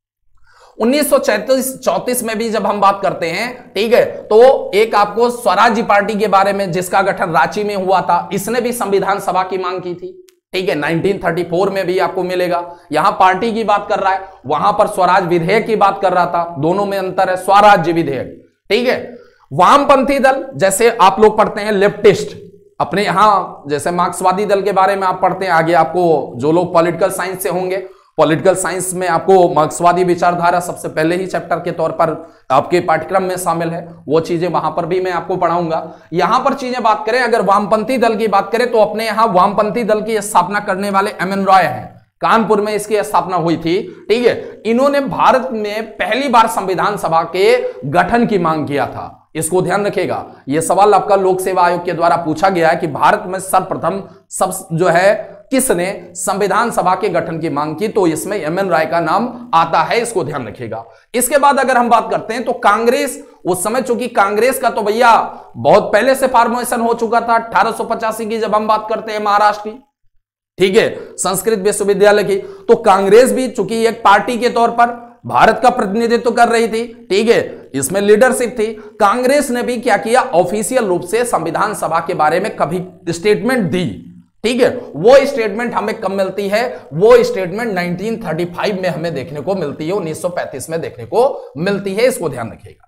1934 में भी जब हम बात करते हैं, ठीक है, तो एक आपको स्वराज्य पार्टी के बारे में जिसका गठन रांची में हुआ था, इसने भी संविधान सभा की मांग की थी, ठीक है। 1934 में भी आपको मिलेगा। यहां पार्टी की बात कर रहा है, वहां पर स्वराज विधेयक की बात कर रहा था, दोनों में अंतर है, स्वराज्य विधेयक, ठीक है। वामपंथी दल, जैसे आप लोग पढ़ते हैं लेफ्टिस्ट, अपने यहां जैसे मार्क्सवादी दल के बारे में आप पढ़ते हैं, आगे आपको जो लोग पॉलिटिकल साइंस से होंगे, पॉलिटिकल साइंस में आपको मार्क्सवादी विचारधारा सबसे पहले ही चैप्टर के तौर पर आपके पाठ्यक्रम में शामिल है, वो चीजें वहां पर भी मैं आपको पढ़ाऊंगा। यहां पर चीजें बात करें, अगर वामपंथी दल की बात करें तो अपने यहां वामपंथी दल की स्थापना करने वाले एम.एन. रॉय हैं, कानपुर में इसकी स्थापना हुई थी, ठीक है। इन्होंने भारत में पहली बार संविधान सभा के गठन की मांग किया था। इसको ध्यान रखिएगा, यह सवाल आपका लोक सेवा आयोग के द्वारा पूछा गया है कि भारत में सर्वप्रथम सब जो है किसने संविधान सभा के गठन की मांग की, तो इसमें एम.एन. रॉय का नाम आता है, इसको ध्यान रखिएगा। इसके बाद अगर हम बात करते हैं तो कांग्रेस, उस समय चूंकि कांग्रेस का तो भैया बहुत पहले से फॉर्मेशन हो चुका था, 1885 की जब हम बात करते हैं महाराष्ट्र की, ठीक है, संस्कृत विश्वविद्यालय की, तो कांग्रेस भी चूंकि एक पार्टी के तौर पर भारत का प्रतिनिधित्व कर रही थी, ठीक है, इसमें लीडरशिप थी। कांग्रेस ने भी क्या किया, ऑफिशियल रूप से संविधान सभा के बारे में कभी स्टेटमेंट दी, ठीक है। वो स्टेटमेंट हमें कब मिलती है, वो स्टेटमेंट 1935 में हमें देखने को मिलती है, 1935 में देखने को मिलती है, इसको ध्यान रखिएगा।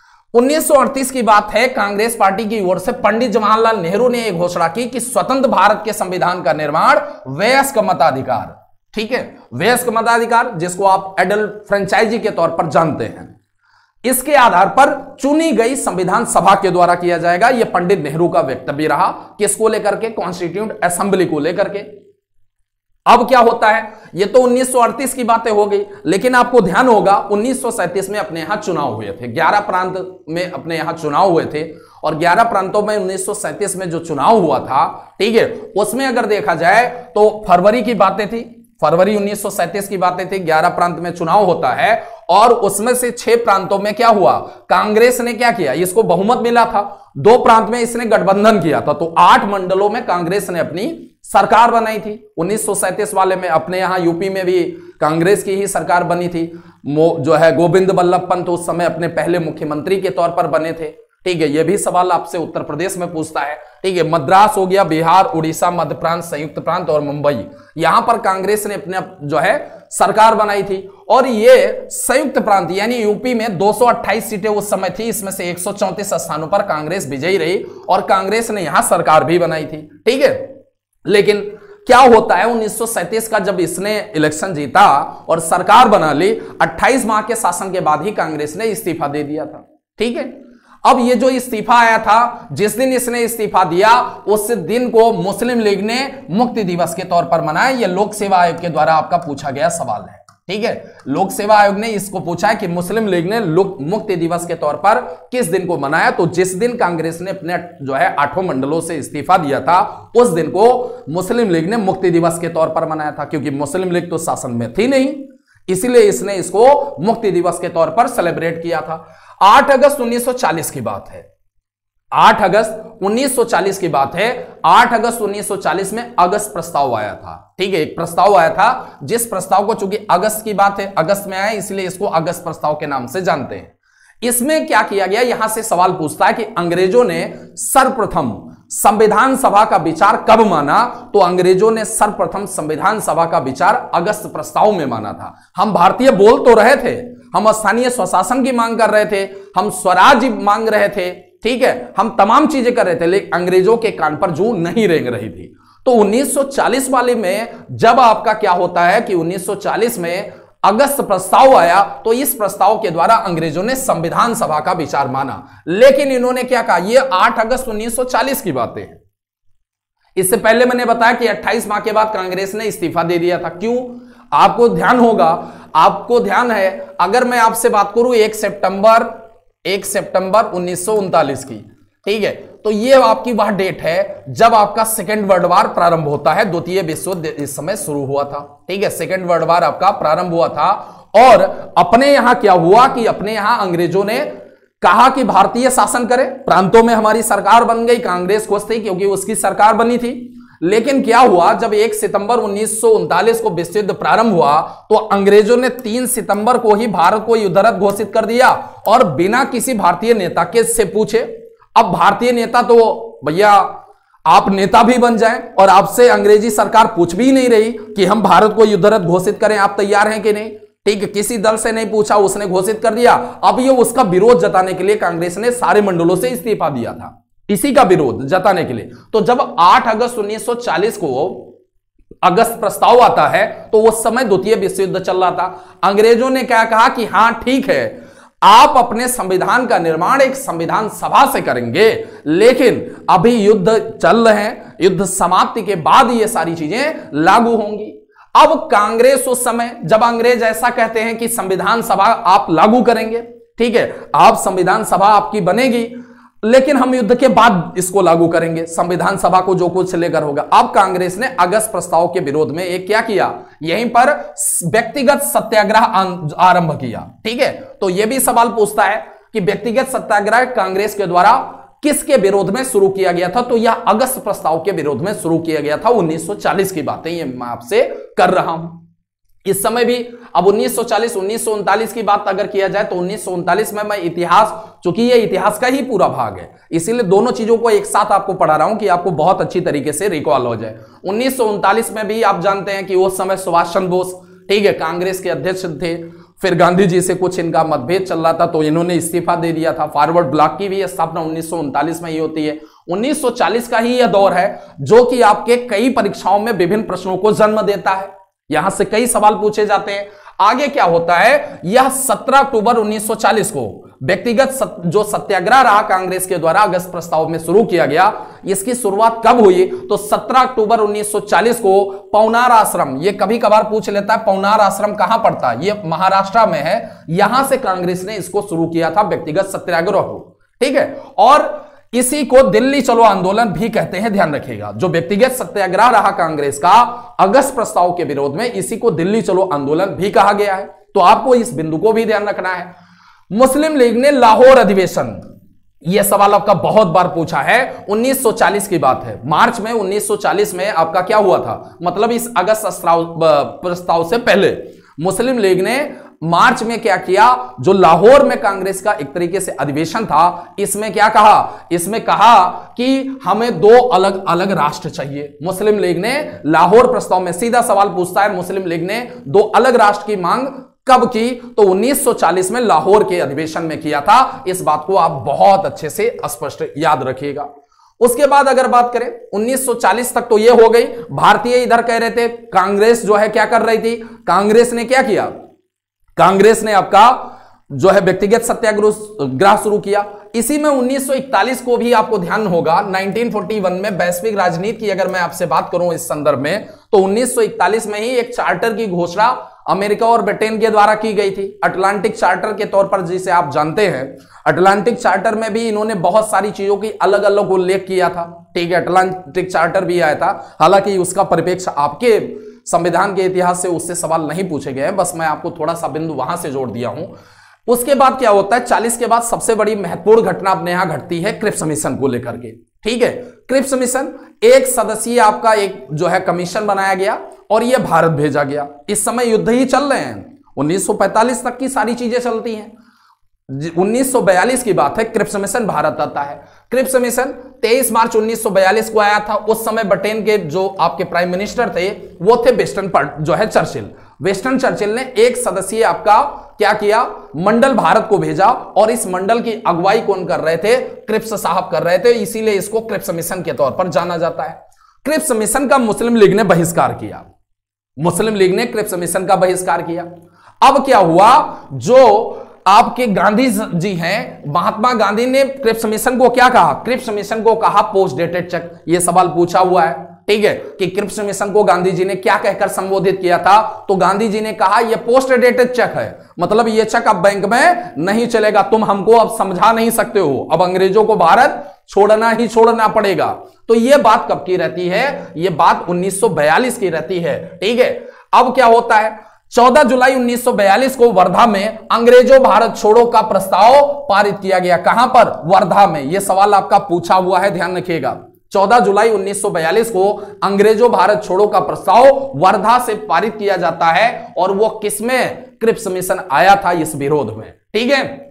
1938 की बात है, कांग्रेस पार्टी की ओर से पंडित जवाहरलाल नेहरू ने एक घोषणा की कि स्वतंत्र भारत के संविधान का निर्माण वयस्क मताधिकार, ठीक है, वयस्क मताधिकार जिसको आप एडल्ट फ्रेंचाइजी के तौर पर जानते हैं, इसके आधार पर चुनी गई संविधान सभा के द्वारा किया जाएगा। यह पंडित नेहरू का वक्तव्य रहा, किसको लेकर के, कॉन्स्टिट्यूंट असेंबली को लेकर के। अब क्या होता है, यह तो 1938 की बातें हो गई, लेकिन आपको ध्यान होगा 1937 में अपने यहां चुनाव हुए थे, 11 प्रांत में अपने यहां चुनाव हुए थे, और 11 प्रांतों में 1937 में जो चुनाव हुआ था, ठीक है, उसमें अगर देखा जाए तो फरवरी की बातें थी, फरवरी 1937 की बातें थी, 11 प्रांत में चुनाव होता है, और उसमें से 6 प्रांतों में क्या हुआ, कांग्रेस ने क्या किया, इसको बहुमत मिला था, 2 प्रांत में इसने गठबंधन किया था, तो 8 मंडलों में कांग्रेस ने अपनी सरकार बनाई थी। 1937 वाले में अपने यहां यूपी में भी कांग्रेस की ही सरकार बनी थी, जो है गोविंद बल्लभ पंत उस समय अपने पहले मुख्यमंत्री के तौर पर बने थे, ठीक है। यह भी सवाल आपसे उत्तर प्रदेश में पूछता है, ठीक है। मद्रास हो गया, बिहार, उड़ीसा, मध्य प्रांत, संयुक्त प्रांत और मुंबई, यहां पर कांग्रेस ने अपने जो है सरकार बनाई थी, और ये संयुक्त प्रांत यानी यूपी में 228 सीटें उस समय थी, इसमें से 134 स्थानों पर कांग्रेस विजयी रही, और कांग्रेस ने यहां सरकार भी बनाई थी, ठीक है। लेकिन क्या होता है, 1937 का जब इसने इलेक्शन जीता और सरकार बना ली, 28 माह के शासन के बाद ही कांग्रेस ने इस्तीफा दे दिया था, ठीक है। अब ये जो इस्तीफा आया था, जिस दिन इसने इस्तीफा दिया उस दिन को मुस्लिम लीग ने मुक्ति दिवस के तौर पर मनाया। यह लोक सेवा आयोग के द्वारा आपका पूछा गया सवाल है, ठीक है, लोक सेवा आयोग ने इसको पूछा है कि मुस्लिम लीग ने मुक्ति दिवस के तौर पर किस दिन को मनाया, तो जिस दिन कांग्रेस ने अपने जो है 8 मंडलों से इस्तीफा दिया था उस दिन को मुस्लिम लीग ने मुक्ति दिवस के तौर पर मनाया था, क्योंकि मुस्लिम लीग तो शासन में थी नहीं, इसीलिए इसने इसको मुक्ति दिवस के तौर पर सेलिब्रेट किया था। 8 अगस्त 1940 की बात है, 8 अगस्त 1940 की बात है। 8 अगस्त 1940 में अगस्त प्रस्ताव आया था, ठीक है, एक प्रस्ताव आया था, जिस प्रस्ताव को, चूंकि अगस्त की बात है, अगस्त में आया इसलिए इसको अगस्त प्रस्ताव के नाम से जानते हैं। इसमें क्या किया गया, यहां से सवाल पूछता है कि अंग्रेजों ने सर्वप्रथम संविधान सभा का विचार कब माना, तो अंग्रेजों ने सर्वप्रथम संविधान सभा का विचार अगस्त प्रस्ताव में माना था। हम भारतीय बोल तो रहे थे, हम स्थानीय स्वशासन की मांग कर रहे थे, हम स्वराज्य मांग रहे थे, ठीक है, हम तमाम चीजें कर रहे थे, लेकिन अंग्रेजों के कान पर जू नहीं रेंग रही थी। तो 1940 वाले में जब आपका क्या होता है कि 1940 में अगस्त प्रस्ताव आया, तो इस प्रस्ताव के द्वारा अंग्रेजों ने संविधान सभा का विचार माना। लेकिन इन्होंने क्या कहा, ये 8 अगस्त 1940 की बातें हैं। इससे पहले मैंने बताया कि 28 माह के बाद कांग्रेस ने इस्तीफा दे दिया था। क्यों, आपको ध्यान होगा, आपको ध्यान है, अगर मैं आपसे बात करूं 1 सितंबर 1939 की, ठीक है, तो ये आपकी वह डेट है जब आपका सेकेंड वर्ल्ड वार प्रारंभ होता है, द्वितीय विश्व युद्ध इस समय शुरू हुआ था, ठीक है, सेकेंड वर्ल्ड वार आपका प्रारंभ हुआ था। और अपने यहां क्या हुआ कि अपने यहां अंग्रेजों ने कहा कि भारतीय शासन करे, प्रांतों में हमारी सरकार बन गई, कांग्रेस खुश थी क्योंकि उसकी सरकार बनी थी। लेकिन क्या हुआ, जब 1 सितंबर 1939 को विश्व युद्ध प्रारंभ हुआ, तो अंग्रेजों ने 3 सितंबर को ही भारत को युद्धरत घोषित कर दिया, और बिना किसी भारतीय नेता के से पूछे। अब भारतीय नेता तो भैया आप नेता भी बन जाएं, और आपसे अंग्रेजी सरकार पूछ भी नहीं रही कि हम भारत को युद्धरत घोषित करें, आप तैयार हैं कि नहीं, ठीक है, किसी दल से नहीं पूछा, उसने घोषित कर दिया। अब ये उसका विरोध जताने के लिए कांग्रेस ने सारे मंडलों से इस्तीफा दिया था, इसी का विरोध जताने के लिए। तो जब 8 अगस्त 1940 को अगस्त प्रस्ताव आता है, तो उस समय द्वितीय विश्व युद्ध चल रहा था। अंग्रेजों ने क्या कहा कि हां ठीक है, आप अपने संविधान का निर्माण एक संविधान सभा से करेंगे, लेकिन अभी युद्ध चल रहे हैं, युद्ध समाप्ति के बाद ये सारी चीजें लागू होंगी। अब कांग्रेस उस समय, जब अंग्रेज ऐसा कहते हैं कि संविधान सभा आप लागू करेंगे, ठीक है, आप संविधान सभा आपकी बनेगी, लेकिन हम युद्ध के बाद इसको लागू करेंगे, संविधान सभा को जो कुछ लेकर होगा। अब कांग्रेस ने अगस्त प्रस्ताव के विरोध में एक क्या किया, यहीं पर व्यक्तिगत सत्याग्रह आरंभ किया, ठीक है। तो यह भी सवाल पूछता है कि व्यक्तिगत सत्याग्रह कांग्रेस के द्वारा किसके विरोध में शुरू किया गया था, तो यह अगस्त प्रस्ताव के विरोध में शुरू किया गया था। 1940 की बातें ये मैं आपसे कर रहा हूं। इस समय भी अब 1940 1939 की बात अगर किया जाए, तो 1939 में मैं इतिहास, चूंकि ये इतिहास का ही पूरा भाग है, इसीलिए दोनों चीजों को एक साथ आपको पढ़ा रहा हूं कि आपको बहुत अच्छी तरीके से रिकॉल हो जाए। 1939 में भी आप जानते हैं कि उस समय सुभाष चंद्र बोस, ठीक है, कांग्रेस के अध्यक्ष थे, फिर गांधी जी से कुछ इनका मतभेद चल रहा था, तो इन्होंने इस्तीफा दे दिया था। फॉरवर्ड ब्लॉक की भी स्थापना 1939 में ही होती है। 1940 का ही यह दौर है जो कि आपके कई परीक्षाओं में विभिन्न प्रश्नों को जन्म देता है, यहां से कई सवाल पूछे जाते हैं। आगे क्या होता है, यह 17 अक्टूबर 1940 को व्यक्तिगत जो सत्याग्रह रहा कांग्रेस के द्वारा अगस्त प्रस्ताव में शुरू किया गया, इसकी शुरुआत कब हुई, तो 17 अक्टूबर 1940 को पवनार आश्रम, ये कभी कभार पूछ लेता है पवनार आश्रम कहां पड़ता है, ये महाराष्ट्र में है, यहां से कांग्रेस ने इसको शुरू किया था व्यक्तिगत सत्याग्रह को, ठीक है। और इसी को दिल्ली चलो आंदोलन भी कहते हैं, ध्यान रखिएगा। जो व्यक्तिगत सत्याग्रह रहा कांग्रेस का अगस्त प्रस्ताव के विरोध में, इसी को दिल्ली चलो आंदोलन भी कहा गया है। तो आपको इस बिंदु को भी ध्यान रखना है। मुस्लिम लीग ने लाहौर अधिवेशन, यह सवाल आपका बहुत बार पूछा है, 1940 की बात है। मार्च में 1940 में आपका क्या हुआ था, मतलब इस अगस्त प्रस्ताव से पहले मुस्लिम लीग ने मार्च में क्या किया, जो लाहौर में कांग्रेस का एक तरीके से अधिवेशन था, इसमें क्या कहा, इसमें कहा कि हमें 2 अलग अलग राष्ट्र चाहिए। मुस्लिम लीग ने लाहौर प्रस्ताव में, सीधा सवाल पूछता है, मुस्लिम लीग ने 2 अलग राष्ट्र की मांग कब की, तो 1940 में लाहौर के अधिवेशन में किया था। इस बात को आप बहुत अच्छे से स्पष्ट याद रखिएगा। उसके बाद अगर बात करें 1940 तक, तो यह हो गई। भारतीय इधर कह रहे थे, कांग्रेस जो है क्या कर रही थी, कांग्रेस ने क्या किया, कांग्रेस ने आपका जो है व्यक्तिगत सत्याग्रह शुरू किया। इसी में 1941 को भी आपको ध्यान होगा, 1941 में वैश्विक राजनीति की अगर मैं आपसे बात करूं इस संदर्भ में, तो 1941 में ही एक चार्टर की घोषणा अमेरिका और ब्रिटेन के द्वारा की गई थी अटलांटिक चार्टर के तौर पर, जिसे आप जानते हैं। अटलांटिक चार्टर में भी इन्होंने बहुत सारी चीजों की अलग अलग उल्लेख किया था, ठीक है। अटलांटिक चार्टर भी आया था, हालांकि उसका परिप्रेक्ष्य आपके संविधान के इतिहास से उससे सवाल नहीं पूछे गए हैं, बस मैं आपको थोड़ा सा बिंदु वहां से जोड़ दिया हूं। उसके बाद क्या होता है, 40 के बाद सबसे बड़ी महत्वपूर्ण घटना अपने यहां घटती है क्रिप्स मिशन को लेकर के, ठीक है। क्रिप्स मिशन एक सदस्यीय आपका एक जो है कमीशन बनाया गया और यह भारत भेजा गया। इस समय युद्ध ही चल रहे हैं, 1945 तक की सारी चीजें चलती हैं। 1942 की बात है, क्रिप्स मिशन भारत आता है। क्रिप्स मिशन 23 मार्च 1942 को आया था। उस समय ब्रिटेन के जो आपके प्राइम मिनिस्टर थे वो थे चर्चिल। वेस्टर्न चर्चिल ने एक सदस्यीय आपका क्या किया, मंडल भारत को भेजा और इस मंडल की अगुवाई कौन कर रहे थे, क्रिप्स साहब कर रहे थे, इसीलिए इसको क्रिप्स मिशन के तौर पर जाना जाता है। क्रिप्स मिशन का मुस्लिम लीग ने बहिष्कार किया, मुस्लिम लीग ने क्रिप्स मिशन का बहिष्कार किया। अब क्या हुआ, जो आपके गांधी जी हैं, महात्मा गांधी ने क्रिप्स मिशन को क्या कहा, क्रिप्स मिशन को कहा पोस्ट डेटेड चेक। यह सवाल पूछा हुआ है, ठीक है, कि क्रिप्स मिशन को गांधी जी ने क्या कहकर संबोधित किया था, तो गांधी जी ने कहा यह पोस्ट डेटेड चेक है, मतलब यह चेक अब बैंक में नहीं चलेगा, तुम हमको अब समझा नहीं सकते हो, अब अंग्रेजों को भारत छोड़ना ही छोड़ना पड़ेगा। तो यह बात कब की रहती है, यह बात 1942 की रहती है, ठीक है। अब क्या होता है, 14 जुलाई 1942 को वर्धा में अंग्रेजों भारत छोड़ो का प्रस्ताव पारित किया गया। कहां पर, वर्धा में। यह सवाल आपका पूछा हुआ है, ध्यान रखिएगा। 14 जुलाई 1942 को अंग्रेजों भारत छोड़ो का प्रस्ताव वर्धा से पारित किया जाता है और वो किसमें, क्रिप्स मिशन आया था इस विरोध में, ठीक है।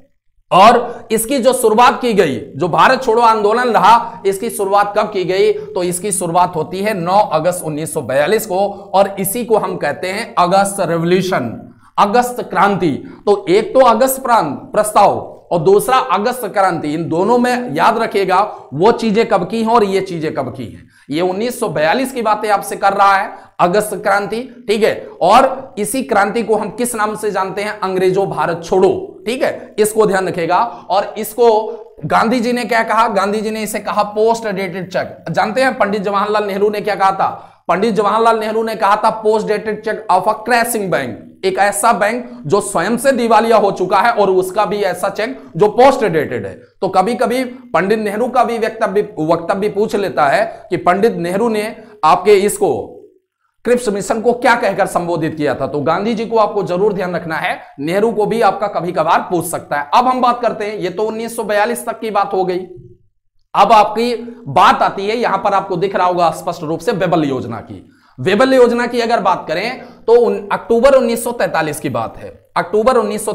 और इसकी जो शुरुआत की गई, जो भारत छोड़ो आंदोलन रहा, इसकी शुरुआत कब की गई, तो इसकी शुरुआत होती है 9 अगस्त 1942 को और इसी को हम कहते हैं अगस्त रेवोल्यूशन, अगस्त क्रांति। तो एक तो अगस्त प्रस्ताव और दूसरा अगस्त क्रांति, इन दोनों में याद रखिएगा वो चीजें कब की हैं और ये चीजें कब की हैं। ये 1942 की बातें आपसे कर रहा है, अगस्त क्रांति, ठीक है। और इसी क्रांति को हम किस नाम से जानते हैं, अंग्रेजों भारत छोड़ो, ठीक है, इसको ध्यान रखिएगा। और इसको गांधी जी ने क्या कहा, गांधी जी ने इसे कहा पोस्ट डेटेड चेक। जानते हैं पंडित जवाहरलाल नेहरू ने क्या कहा था, पंडित जवाहरलाल नेहरू ने कहा था post dated cheque of a crashing bank, एक ऐसा बैंक जो स्वयं से दिवालिया हो चुका है और उसका भी ऐसा चेक जो पोस्ट डेटेड है। तो कभी कभी पंडित नेहरू का भी वक्तव्य पूछ लेता है कि पंडित नेहरू ने आपके इसको क्रिप्स मिशन को क्या कहकर संबोधित किया था। तो गांधी जी को आपको जरूर ध्यान रखना है, नेहरू को भी आपका कभी कभार पूछ सकता है। अब हम बात करते हैं, ये तो 1942 तक की बात हो गई। अब आपकी बात आती है, यहां पर आपको दिख रहा होगा स्पष्ट रूप से वेबल योजना की। वेबल योजना की अगर बात करें तो अक्टूबर 1943 की बात है, अक्टूबर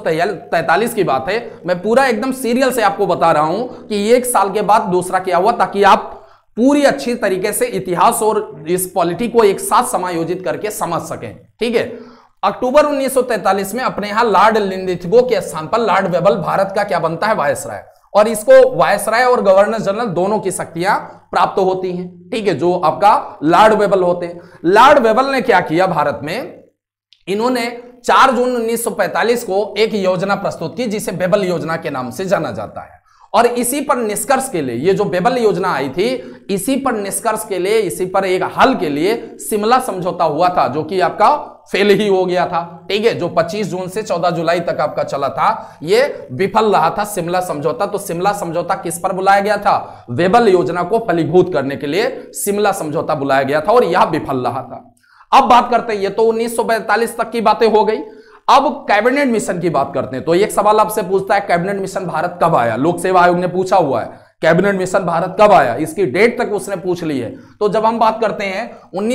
1943 की बात है। मैं पूरा एकदम सीरियल से आपको बता रहा हूं कि एक साल के बाद दूसरा क्या हुआ, ताकि आप पूरी अच्छी तरीके से इतिहास और इस पॉलिटी को एक साथ समायोजित करके समझ सकें, ठीक है। अक्टूबर 1943 में अपने यहां लॉर्ड लिंदिथगो के स्थान पर लॉर्ड वेबल भारत का क्या बनता है, वायसराय, और इसको वायसराय और गवर्नर जनरल दोनों की शक्तियां प्राप्त होती हैं, ठीक है, जो आपका लॉर्ड वेबल होते हैं। लॉर्ड वेबल ने क्या किया भारत में, इन्होंने 4 जून 1945 को एक योजना प्रस्तुत की जिसे वेबल योजना के नाम से जाना जाता है। और इसी पर निष्कर्ष के लिए, ये जो वेबल योजना आई थी, इसी पर निष्कर्ष के लिए, इसी पर एक हल के लिए सिमला समझौता हुआ था, जो कि आपका फेल ही हो गया था, ठीक है, जो 25 जून से 14 जुलाई तक आपका चला था, ये विफल रहा था सिमला समझौता। तो सिमला समझौता किस पर बुलाया गया था, वेबल योजना को फलीभूत करने के लिए सिमला समझौता बुलाया गया था और यह विफल रहा था। अब बात करते हैं, ये तो 1942 तक की बातें हो गई। अब कैबिनेट मिशन की बात करते हैं। तो एक सवाल आपसे पूछता है, कैबिनेट मिशन भारत कब आया, लोक सेवा आयोग ने पूछा हुआ है, कैबिनेट मिशन भारत कब आया, इसकी डेट तक उसने पूछ ली है। तो जब हम बात करते हैं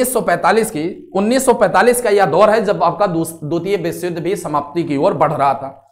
1945 की, 1945 का यह दौर है जब आपका द्वितीय विश्व युद्ध भी समाप्ति की ओर बढ़ रहा था।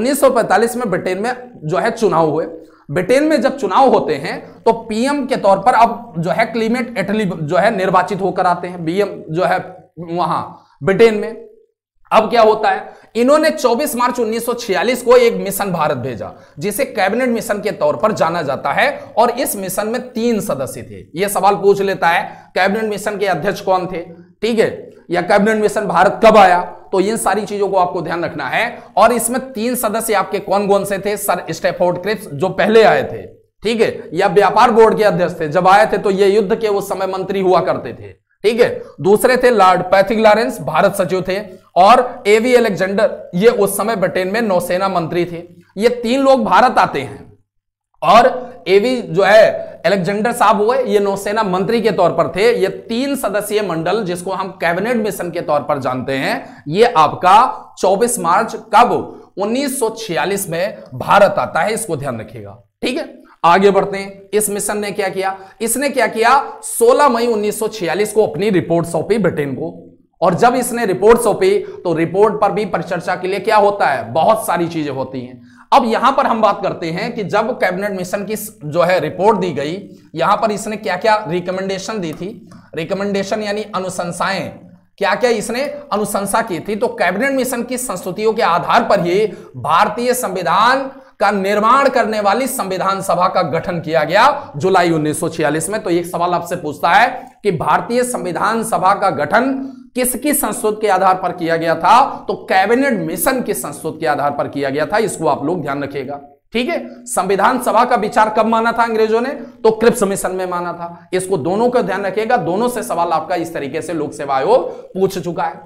1945 में ब्रिटेन में जो है चुनाव हुए। ब्रिटेन में जब चुनाव होते हैं तो पीएम के तौर पर अब जो है क्लीमेट एटली जो है निर्वाचित होकर आते हैं, पीएम जो है वहां ब्रिटेन में। अब क्या होता है, इन्होंने 24 मार्च 1946 को एक मिशन भारत भेजा जिसे कैबिनेट मिशन के तौर पर जाना जाता है और इस मिशन में 3 सदस्य थे। यह सवाल पूछ लेता है कैबिनेट मिशन के अध्यक्ष कौन थे, ठीक है, या कैबिनेट मिशन भारत कब आया। तो इन सारी चीजों को आपको ध्यान रखना है। और इसमें 3 सदस्य आपके कौन कौन से थे, सर स्टैफोर्ड क्रिप्स जो पहले आए थे, ठीक है, या व्यापार बोर्ड के अध्यक्ष थे, जब आए थे तो ये युद्ध के उस समय मंत्री हुआ करते थे, ठीक है। दूसरे थे लॉर्ड पैथिक लॉरेंस, भारत सचिव थे, और एवी अलेक्जेंडर, ये उस समय ब्रिटेन में नौसेना मंत्री थे। ये 3 लोग भारत आते हैं, और एवी जो है अलेक्जेंडर साहब हुए, ये नौसेना मंत्री के तौर पर थे। ये 3 सदस्यीय मंडल, जिसको हम कैबिनेट मिशन के तौर पर जानते हैं, ये आपका 24 मार्च कब 1946 में भारत आता है, इसको ध्यान रखिएगा। ठीक है, आगे बढ़ते हैं। इस मिशन ने क्या किया? इसने क्या किया, 16 मई 1946 को अपनी रिपोर्ट सौंपी ब्रिटेन को, और जब इसने रिपोर्ट सौंपी तो रिपोर्ट पर भी परिचर्चा के लिए क्या होता है, बहुत सारी चीजें होती हैं। अब यहां पर हम बात करते हैं कि जब कैबिनेट मिशन की जो है रिपोर्ट दी गई, यहां पर इसने क्या क्या रिकमेंडेशन दी थी, रिकमेंडेशन यानी अनुशंसाएं, क्या क्या इसने अनुशंसा की थी। तो कैबिनेट मिशन की संस्तुतियों के आधार पर ही भारतीय संविधान का निर्माण करने वाली संविधान सभा का गठन किया गया जुलाई 1946 में। तो एक सवाल आपसे पूछता है कि भारतीय संविधान सभा का गठन किसकी संस्तुति के आधार पर किया गया था? तो कैबिनेट मिशन की संस्तुति के आधार पर किया गया था। इसको आप लोग ध्यान रखिएगा। ठीक है, संविधान सभा का विचार कब माना था अंग्रेजों ने? तो क्रिप्स मिशन में माना था। इसको दोनों का ध्यान रखिएगा, दोनों से सवाल आपका इस तरीके से लोक सेवा आयोग पूछ चुका है।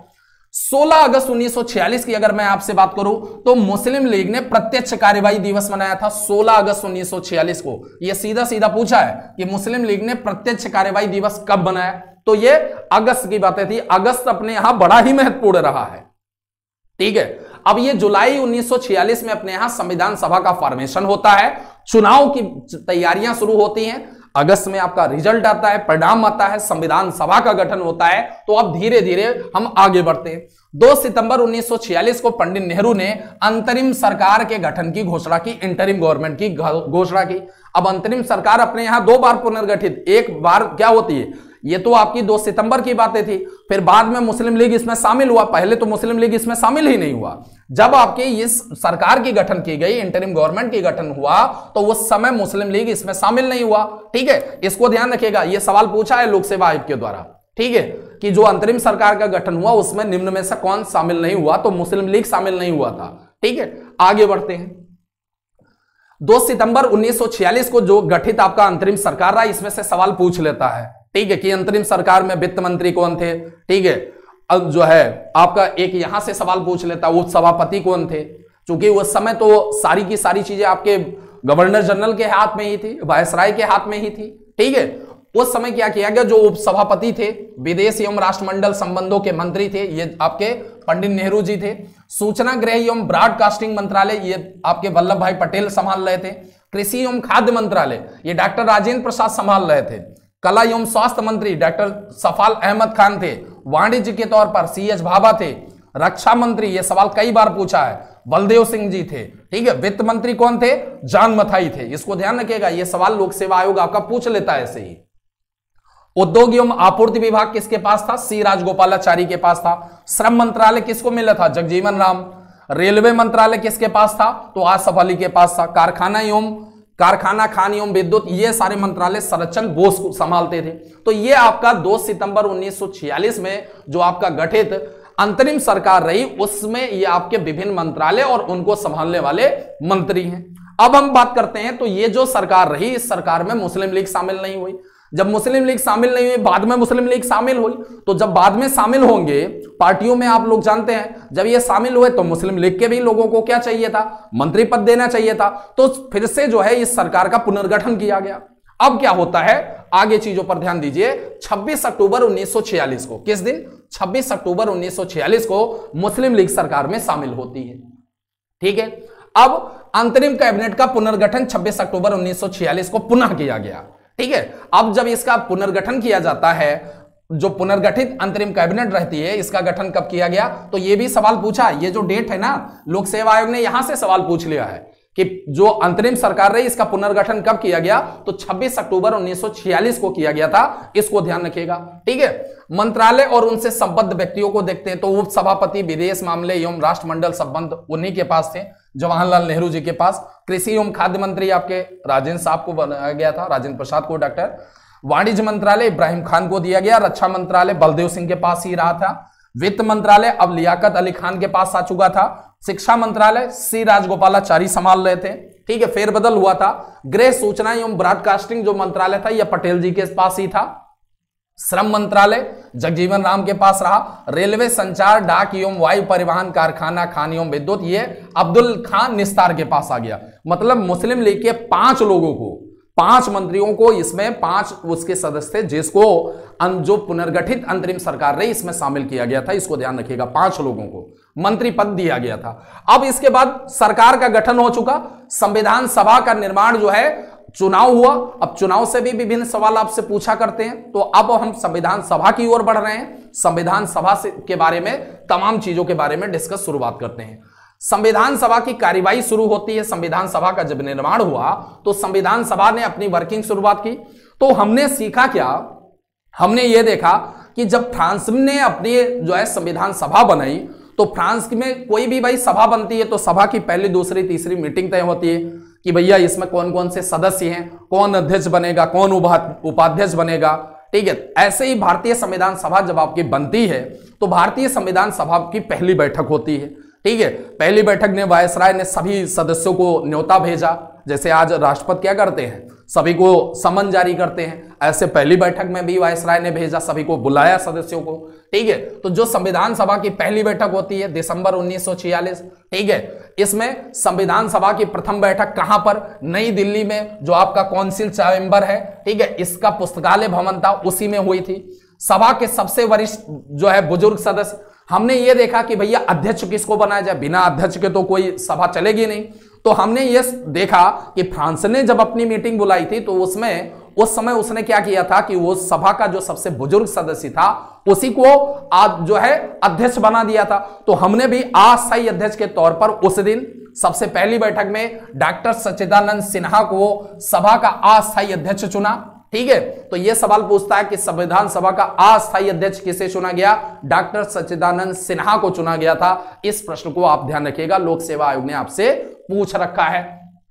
16 अगस्त 1946 की अगर मैं आपसे बात करूं तो मुस्लिम लीग ने प्रत्यक्ष कार्यवाही दिवस मनाया था 16 अगस्त 1946 को। यह सीधा सीधा पूछा है कि मुस्लिम लीग ने प्रत्यक्ष कार्यवाही दिवस कब बनाया, तो यह अगस्त की बातें थी। अगस्त अपने यहां बड़ा ही महत्वपूर्ण रहा है। ठीक है, अब ये जुलाई 1946 में अपने यहां संविधान सभा का फॉर्मेशन होता है, चुनाव की तैयारियां शुरू होती हैं, अगस्त में आपका रिजल्ट आता है, परिणाम आता है, संविधान सभा का गठन होता है। तो अब धीरे धीरे हम आगे बढ़ते हैं। 2 सितंबर 1946 को पंडित नेहरू ने अंतरिम सरकार के गठन की घोषणा की, इंटरिम गवर्नमेंट की घोषणा की। अब अंतरिम सरकार अपने यहां 2 बार पुनर्गठित, एक बार क्या होती है, ये तो आपकी 2 सितंबर की बातें थी, फिर बाद में मुस्लिम लीग इसमें शामिल हुआ, पहले तो मुस्लिम लीग इसमें शामिल ही नहीं हुआ। जब आपकी इस सरकार की गठन की गई, इंटरिम गवर्नमेंट की गठन हुआ, तो उस समय मुस्लिम लीग इसमें शामिल नहीं हुआ। ठीक है, इसको ध्यान रखिएगा, यह सवाल पूछा है लोक सेवा आयोग के द्वारा। ठीक है, कि जो अंतरिम सरकार का गठन हुआ उसमें निम्न में से कौन शामिल नहीं हुआ, तो मुस्लिम लीग शामिल नहीं हुआ था। ठीक है, आगे बढ़ते हैं। 2 सितंबर 1946 को जो गठित आपका अंतरिम सरकार रहा, इसमें से सवाल पूछ लेता है। ठीक है, कि अंतरिम सरकार में वित्त मंत्री कौन थे? ठीक है, अब जो है आपका एक यहां से सवाल पूछ लेता है, उप सभापति कौन थे? क्योंकि उस समय तो सारी की सारी चीजें आपके गवर्नर जनरल के हाथ में ही थी, वायसराय के हाथ में ही थी। ठीक है, उस समय क्या किया गया, जो उप सभापति थे, विदेश एवं राष्ट्रमंडल संबंधों के मंत्री थे, ये आपके पंडित नेहरू जी थे। सूचना गृह एवं ब्रॉडकास्टिंग मंत्रालय, ये आपके वल्लभ भाई पटेल संभाल रहे थे। कृषि एवं खाद्य मंत्रालय, ये डॉक्टर राजेंद्र प्रसाद संभाल रहे थे। कला एवं स्वास्थ्य मंत्री डॉक्टर सफाल अहमद खान थे। वाणिज्य के तौर पर CH भाभा थे। रक्षा मंत्री, यह सवाल कई बार पूछा है, बलदेव सिंह जी थे। ठीक है, वित्त मंत्री कौन थे? जॉन मथाई थे। इसको ध्यान रखिएगा, यह सवाल लोक सेवा आयोग आपका पूछ लेता है ऐसे ही। उद्योग एवं आपूर्ति विभाग किसके पास था? C राजगोपालाचारी के पास था। श्रम मंत्रालय किसको मिला था? जगजीवन राम। रेलवे मंत्रालय किसके पास था? तो आसफ अली के पास था। कारखाना खान एवं विद्युत, ये सारे मंत्रालय शरदचंद्र बोस को संभालते थे। तो ये आपका 2 सितंबर 1946 में जो आपका गठित अंतरिम सरकार रही, उसमें ये आपके विभिन्न मंत्रालय और उनको संभालने वाले मंत्री हैं। अब हम बात करते हैं, तो ये जो सरकार रही, इस सरकार में मुस्लिम लीग शामिल नहीं हुई। जब मुस्लिम लीग शामिल नहीं हुई, बाद में मुस्लिम लीग शामिल हुई। तो जब बाद में शामिल होंगे पार्टियों में, आप लोग जानते हैं, जब ये शामिल हुए तो मुस्लिम लीग के भी लोगों को क्या चाहिए था? मंत्री पद देना चाहिए था। तो फिर से जो है इस सरकार का पुनर्गठन किया गया। अब क्या होता है, आगे चीजों पर ध्यान दीजिए। 26 अक्टूबर 1946 को, किस दिन? 26 अक्टूबर 1946 को मुस्लिम लीग सरकार में शामिल होती है। ठीक है, अब अंतरिम कैबिनेट का पुनर्गठन 26 अक्टूबर 1946 को पुनः किया गया। ठीक है, अब जब इसका पुनर्गठन किया जाता है, जो पुनर्गठित अंतरिम कैबिनेट रहती है, इसका गठन कब किया गया? तो यह भी सवाल पूछा, ये जो डेट है ना, लोक सेवा आयोग ने यहां से सवाल पूछ लिया है कि जो अंतरिम सरकार रही, इसका पुनर्गठन कब किया गया? तो 26 अक्टूबर 1946 को किया गया था। इसको ध्यान रखिएगा। ठीक है, मंत्रालय और उनसे संबद्ध व्यक्तियों को देखते हैं, तो उप सभापति विदेश मामले एवं राष्ट्रमंडल संबंध उन्हीं के पास थे, जवाहरलाल नेहरू जी के पास। कृषि एवं खाद्य मंत्री आपके राजेंद्र साहब को बनाया गया था, राजेंद्र प्रसाद को डॉक्टर। वाणिज्य मंत्रालय इब्राहिम खान को दिया गया। रक्षा मंत्रालय बलदेव सिंह के पास ही रहा था। वित्त मंत्रालय अब लियाकत अली खान के पास आ चुका था। शिक्षा मंत्रालय C राजगोपालाचारी संभाल रहे थे। ठीक है, फेरबदल हुआ था। गृह सूचना एवं ब्रॉडकास्टिंग जो मंत्रालय था, यह पटेल जी के पास ही था। श्रम मंत्रालय जगजीवन राम के पास रहा। रेलवे, संचार, डाक एवं वायु परिवहन, कारखाना, खान एवं विद्युत, ये अब्दुल खान निस्तार के पास आ गया। मतलब मुस्लिम लीग के 5 लोगों को, 5 मंत्रियों को, इसमें 5 उसके सदस्य थे जिसको जो पुनर्गठित अंतरिम सरकार रही इसमें शामिल किया गया था। इसको ध्यान रखिएगा, 5 लोगों को मंत्री पद दिया गया था। अब इसके बाद सरकार का गठन हो चुका, संविधान सभा का निर्माण जो है, चुनाव हुआ। अब चुनाव से भी विभिन्न सवाल आपसे पूछा करते हैं, तो अब हम संविधान सभा की ओर बढ़ रहे हैं। संविधान सभा के बारे में, तमाम चीजों के बारे में डिस्कस शुरुआत करते हैं। संविधान सभा की कार्यवाही शुरू होती है। संविधान सभा का जब निर्माण हुआ तो संविधान सभा ने अपनी वर्किंग शुरुआत की। तो हमने सीखा क्या, हमने ये देखा कि जब फ्रांस ने अपनी जो है संविधान सभा बनाई, तो फ्रांस में कोई भी भाई सभा बनती है तो सभा की पहली, दूसरी, तीसरी मीटिंग तय होती है कि भैया इसमें कौन कौन से सदस्य हैं, कौन अध्यक्ष बनेगा, कौन उपाध्यक्ष बनेगा। ठीक है, ऐसे ही भारतीय संविधान सभा जब आपकी बनती है तो भारतीय संविधान सभा की पहली बैठक होती है। ठीक है, पहली बैठक ने वायसराय ने सभी सदस्यों को न्योता भेजा। जैसे आज राष्ट्रपति क्या करते हैं, सभी को समन जारी करते हैं, ऐसे पहली बैठक में भी वायसराय ने भेजा, सभी को बुलाया सदस्यों को। ठीक है, तो जो संविधान सभा की पहली बैठक होती है दिसंबर 1946। ठीक है, इसमें संविधान सभा की प्रथम बैठक कहां पर, नई दिल्ली में, जो आपका काउंसिल चैम्बर है। ठीक है, इसका पुस्तकालय भवन था, उसी में हुई थी। सभा के सबसे वरिष्ठ जो है बुजुर्ग सदस्य, हमने ये देखा कि भैया अध्यक्ष किसको बनाया जाए, बिना अध्यक्ष के तो कोई सभा चलेगी नहीं। तो हमने ये देखा कि फ्रांस ने जब अपनी मीटिंग बुलाई थी तो उसमें उस समय उसने क्या किया था कि वो सभा का जो सबसे बुजुर्ग सदस्य था उसी को आज जो है अध्यक्ष बना दिया था। तो हमने भी अस्थायी अध्यक्ष के तौर पर उस दिन सबसे पहली बैठक में डॉक्टर सच्चिदानंद सिन्हा को सभा का अस्थायी अध्यक्ष चुना। ठीक है, तो यह सवाल पूछता है कि संविधान सभा का अस्थायी अध्यक्ष किसे चुना गया, डॉक्टर सच्चिदानंद सिन्हा को चुना गया था। इस प्रश्न को आप ध्यान रखिएगा, लोक सेवा आयोग ने आपसे पूछ रखा है।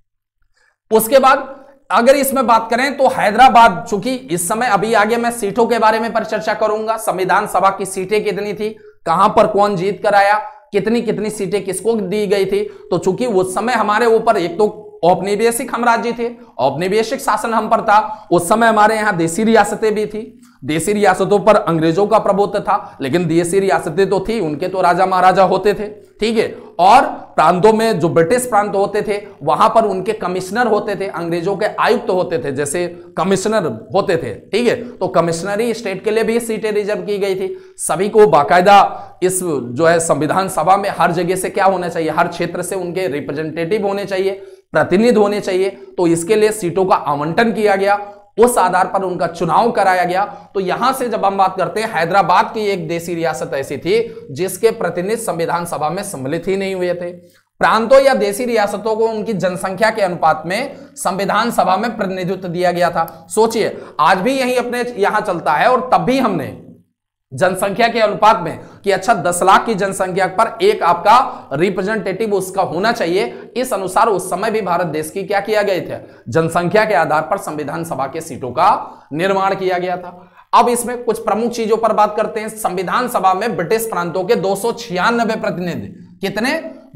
उसके बाद अगर इसमें बात करें तो हैदराबाद, चूंकि इस समय अभी आगे मैं सीटों के बारे में पर चर्चा करूंगा, संविधान सभा की सीटें कितनी थी, कहां पर कौन जीत कर आया, कितनी कितनी सीटें किसको दी गई थी। तो चूंकि उस समय हमारे ऊपर एक तो औपनिवेशिक हम राज्य थे, औपनिवेशिक शासन हम पर था, उस समय हमारे यहां देसी रियासतें भी थी। देसी रियासतों पर अंग्रेजों का प्रभुत्व था, लेकिन देसी रियासतें तो थी, उनके तो राजा महाराजा होते थे। ठीक है, और प्रांतों में जो ब्रिटिश प्रांत होते थे वहां पर उनके कमिश्नर होते थे, अंग्रेजों के आयुक्त होते थे, जैसे कमिश्नर होते थे। ठीक है, तो कमिश्नरी स्टेट के लिए भी सीटें रिजर्व की गई थी। सभी को बाकायदा इस जो है संविधान सभा में हर जगह से क्या होना चाहिए, हर क्षेत्र से उनके रिप्रेजेंटेटिव होने चाहिए, प्रतिनिधि होने चाहिए। तो इसके लिए सीटों का आवंटन किया गया, उस आधार पर उनका चुनाव कराया गया। तो यहां से जब हम बात करते हैं, हैदराबाद की एक देसी रियासत ऐसी थी जिसके प्रतिनिधि संविधान सभा में सम्मिलित ही नहीं हुए थे। प्रांतों या देसी रियासतों को उनकी जनसंख्या के अनुपात में संविधान सभा में प्रतिनिधित्व दिया गया था। सोचिए, आज भी यही अपने यहां चलता है, और तब भी हमने जनसंख्या के अनुपात में कि अच्छा 10 लाख की जनसंख्या पर एक आपका रिप्रेजेंटेटिव उसका होना चाहिए, इस अनुसार उस समय भी भारत देश की क्या किया गए थे, जनसंख्या के आधार पर संविधान सभा के सीटों का निर्माण किया गया था। अब इसमें कुछ प्रमुख चीजों पर बात करते हैं। संविधान सभा में ब्रिटिश प्रांतों के 296 प्रतिनिधि, कितने,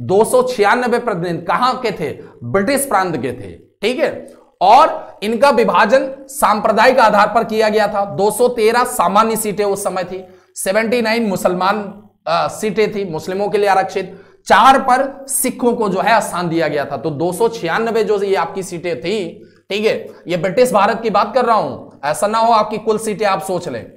296 प्रतिनिधि कहां के थे, ब्रिटिश प्रांत के थे। ठीक है, और इनका विभाजन सांप्रदायिक आधार पर किया गया था। 213 सामान्य सीटें उस समय थी, 79 मुसलमान सीटें थी, मुस्लिमों के लिए आरक्षित, 4 पर सिखों को जो है स्थान दिया गया था। तो 296 जो ये आपकी सीटें थी, ठीक है, ये ब्रिटिश भारत की बात कर रहा हूं, ऐसा ना हो आपकी कुल सीटें आप सोच लें।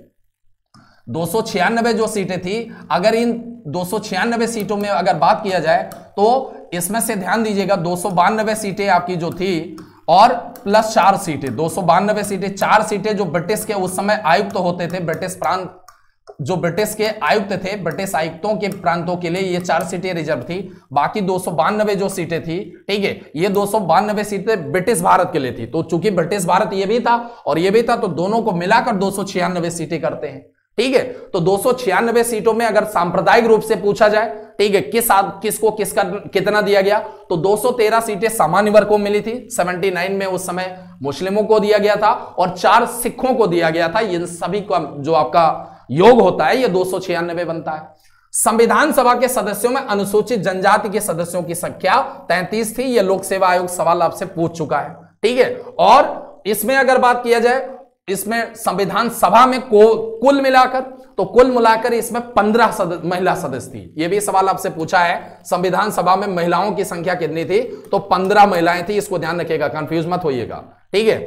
296 जो सीटें थी, अगर इन 296 सीटों में अगर बात किया जाए तो इसमें से ध्यान दीजिएगा 292 सीटें आपकी जो थी और प्लस 4 सीटें, 292 सीटें, 4 सीटें जो ब्रिटिश के उस समय आयुक्त होते थे, ब्रिटिश प्रांत जो ब्रिटिश के आयुक्त थे, ब्रिटिश आयुक्तों के प्रांतों के लिए ये 4 सीटें रिजर्व थी। बाकी 292 जो सीटें थी, ठीक है, ये 292 सीटें ब्रिटिश भारत के लिए थी। तो चूंकि ब्रिटिश भारत ये भी था और ये भी था, तो दोनों को मिलाकर 296 सीटें करते हैं। ठीक है, तो 296 सीटों में अगर सांप्रदायिक रूप से पूछा जाए, ठीक है, किसको किसका कितना दिया गया, तो 213 सीटें सामान्य वर्ग को मिली थी, 79 में उस समय मुस्लिमों को दिया गया था और 4 सिखों को दिया गया था। इन सभी का जो आपका योग होता है ये 296 बनता है। संविधान सभा के सदस्यों में अनुसूचित जनजाति के सदस्यों की संख्या 33 थी। यह लोक सेवा आयोग सवाल आपसे पूछ चुका है। ठीक है, और इसमें अगर बात किया जाए, इसमें संविधान सभा में कुल मिलाकर, तो कुल मिलाकर इसमें 15 महिला सदस्य थी। यह भी सवाल आपसे पूछा है, संविधान सभा में महिलाओं की संख्या कितनी थी, तो 15 महिलाएं थी। इसको ध्यान रखिएगा, कंफ्यूज मत होइएगा, ठीक है।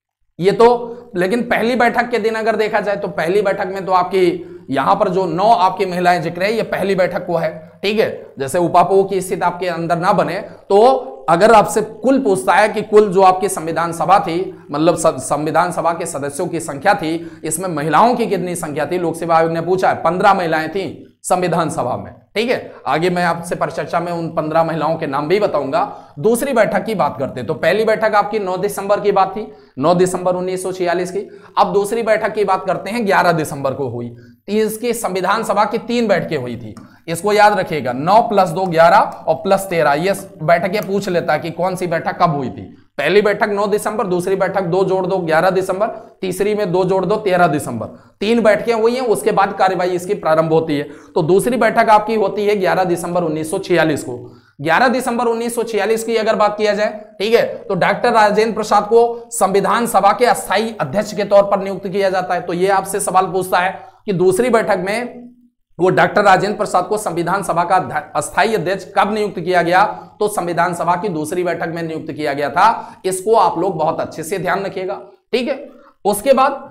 ये तो लेकिन पहली बैठक के दिन अगर देखा जाए तो पहली बैठक में तो आपकी यहां पर जो 9 आपकी महिलाएं जिक्र है, ये पहली बैठक को है, ठीक है। जैसे उपापो की स्थिति आपके अंदर ना बने, तो अगर आपसे कुल पूछता है कि कुल जो आपकी संविधान सभा थी, मतलब संविधान सभा के सदस्यों की संख्या थी, इसमें महिलाओं की कितनी संख्या थी, लोक सेवा आयोग ने पूछा है। 15 महिलाएं थी संविधान सभा में, ठीक है। आगे मैं आपसे परिचर्चा में उन 15 महिलाओं के नाम भी बताऊंगा। दूसरी बैठक की बात करते हैं, तो पहली बैठक आपकी 9 दिसंबर की बात थी, 9 दिसंबर 1946 की। अब दूसरी बैठक की बात करते हैं, 11 दिसंबर को हुई। इसकी संविधान सभा की 3 बैठकें हुई थी, इसको याद रखिएगा। 9 + 2 11 और +13, ये बैठकें पूछ लेता है कि कौन सी बैठक कब हुई थी। पहली बैठक 9 दिसंबर, दूसरी बैठक 2 जोड़ दो 11 दिसंबर, तीसरी में 2 जोड़ दो 13 दिसंबर। 3 बैठकें हुई हैं, उसके बाद कार्यवाही इसकी प्रारंभ होती है। तो दूसरी बैठक आपकी होती है 11 दिसंबर 1946 को। 11 दिसंबर 1946 की अगर बात किया जाए, ठीक है, तो डॉक्टर राजेंद्र प्रसाद को संविधान सभा के अस्थायी अध्यक्ष के तौर पर नियुक्त किया जाता है। तो यह आपसे सवाल पूछता है कि दूसरी बैठक में वो डॉक्टर राजेंद्र प्रसाद को संविधान सभा का अस्थायी अध्यक्ष कब नियुक्त किया गया, तो संविधान सभा की दूसरी बैठक में नियुक्त किया गया था। इसको आप लोग बहुत अच्छे से ध्यान रखिएगा, ठीक है। उसके बाद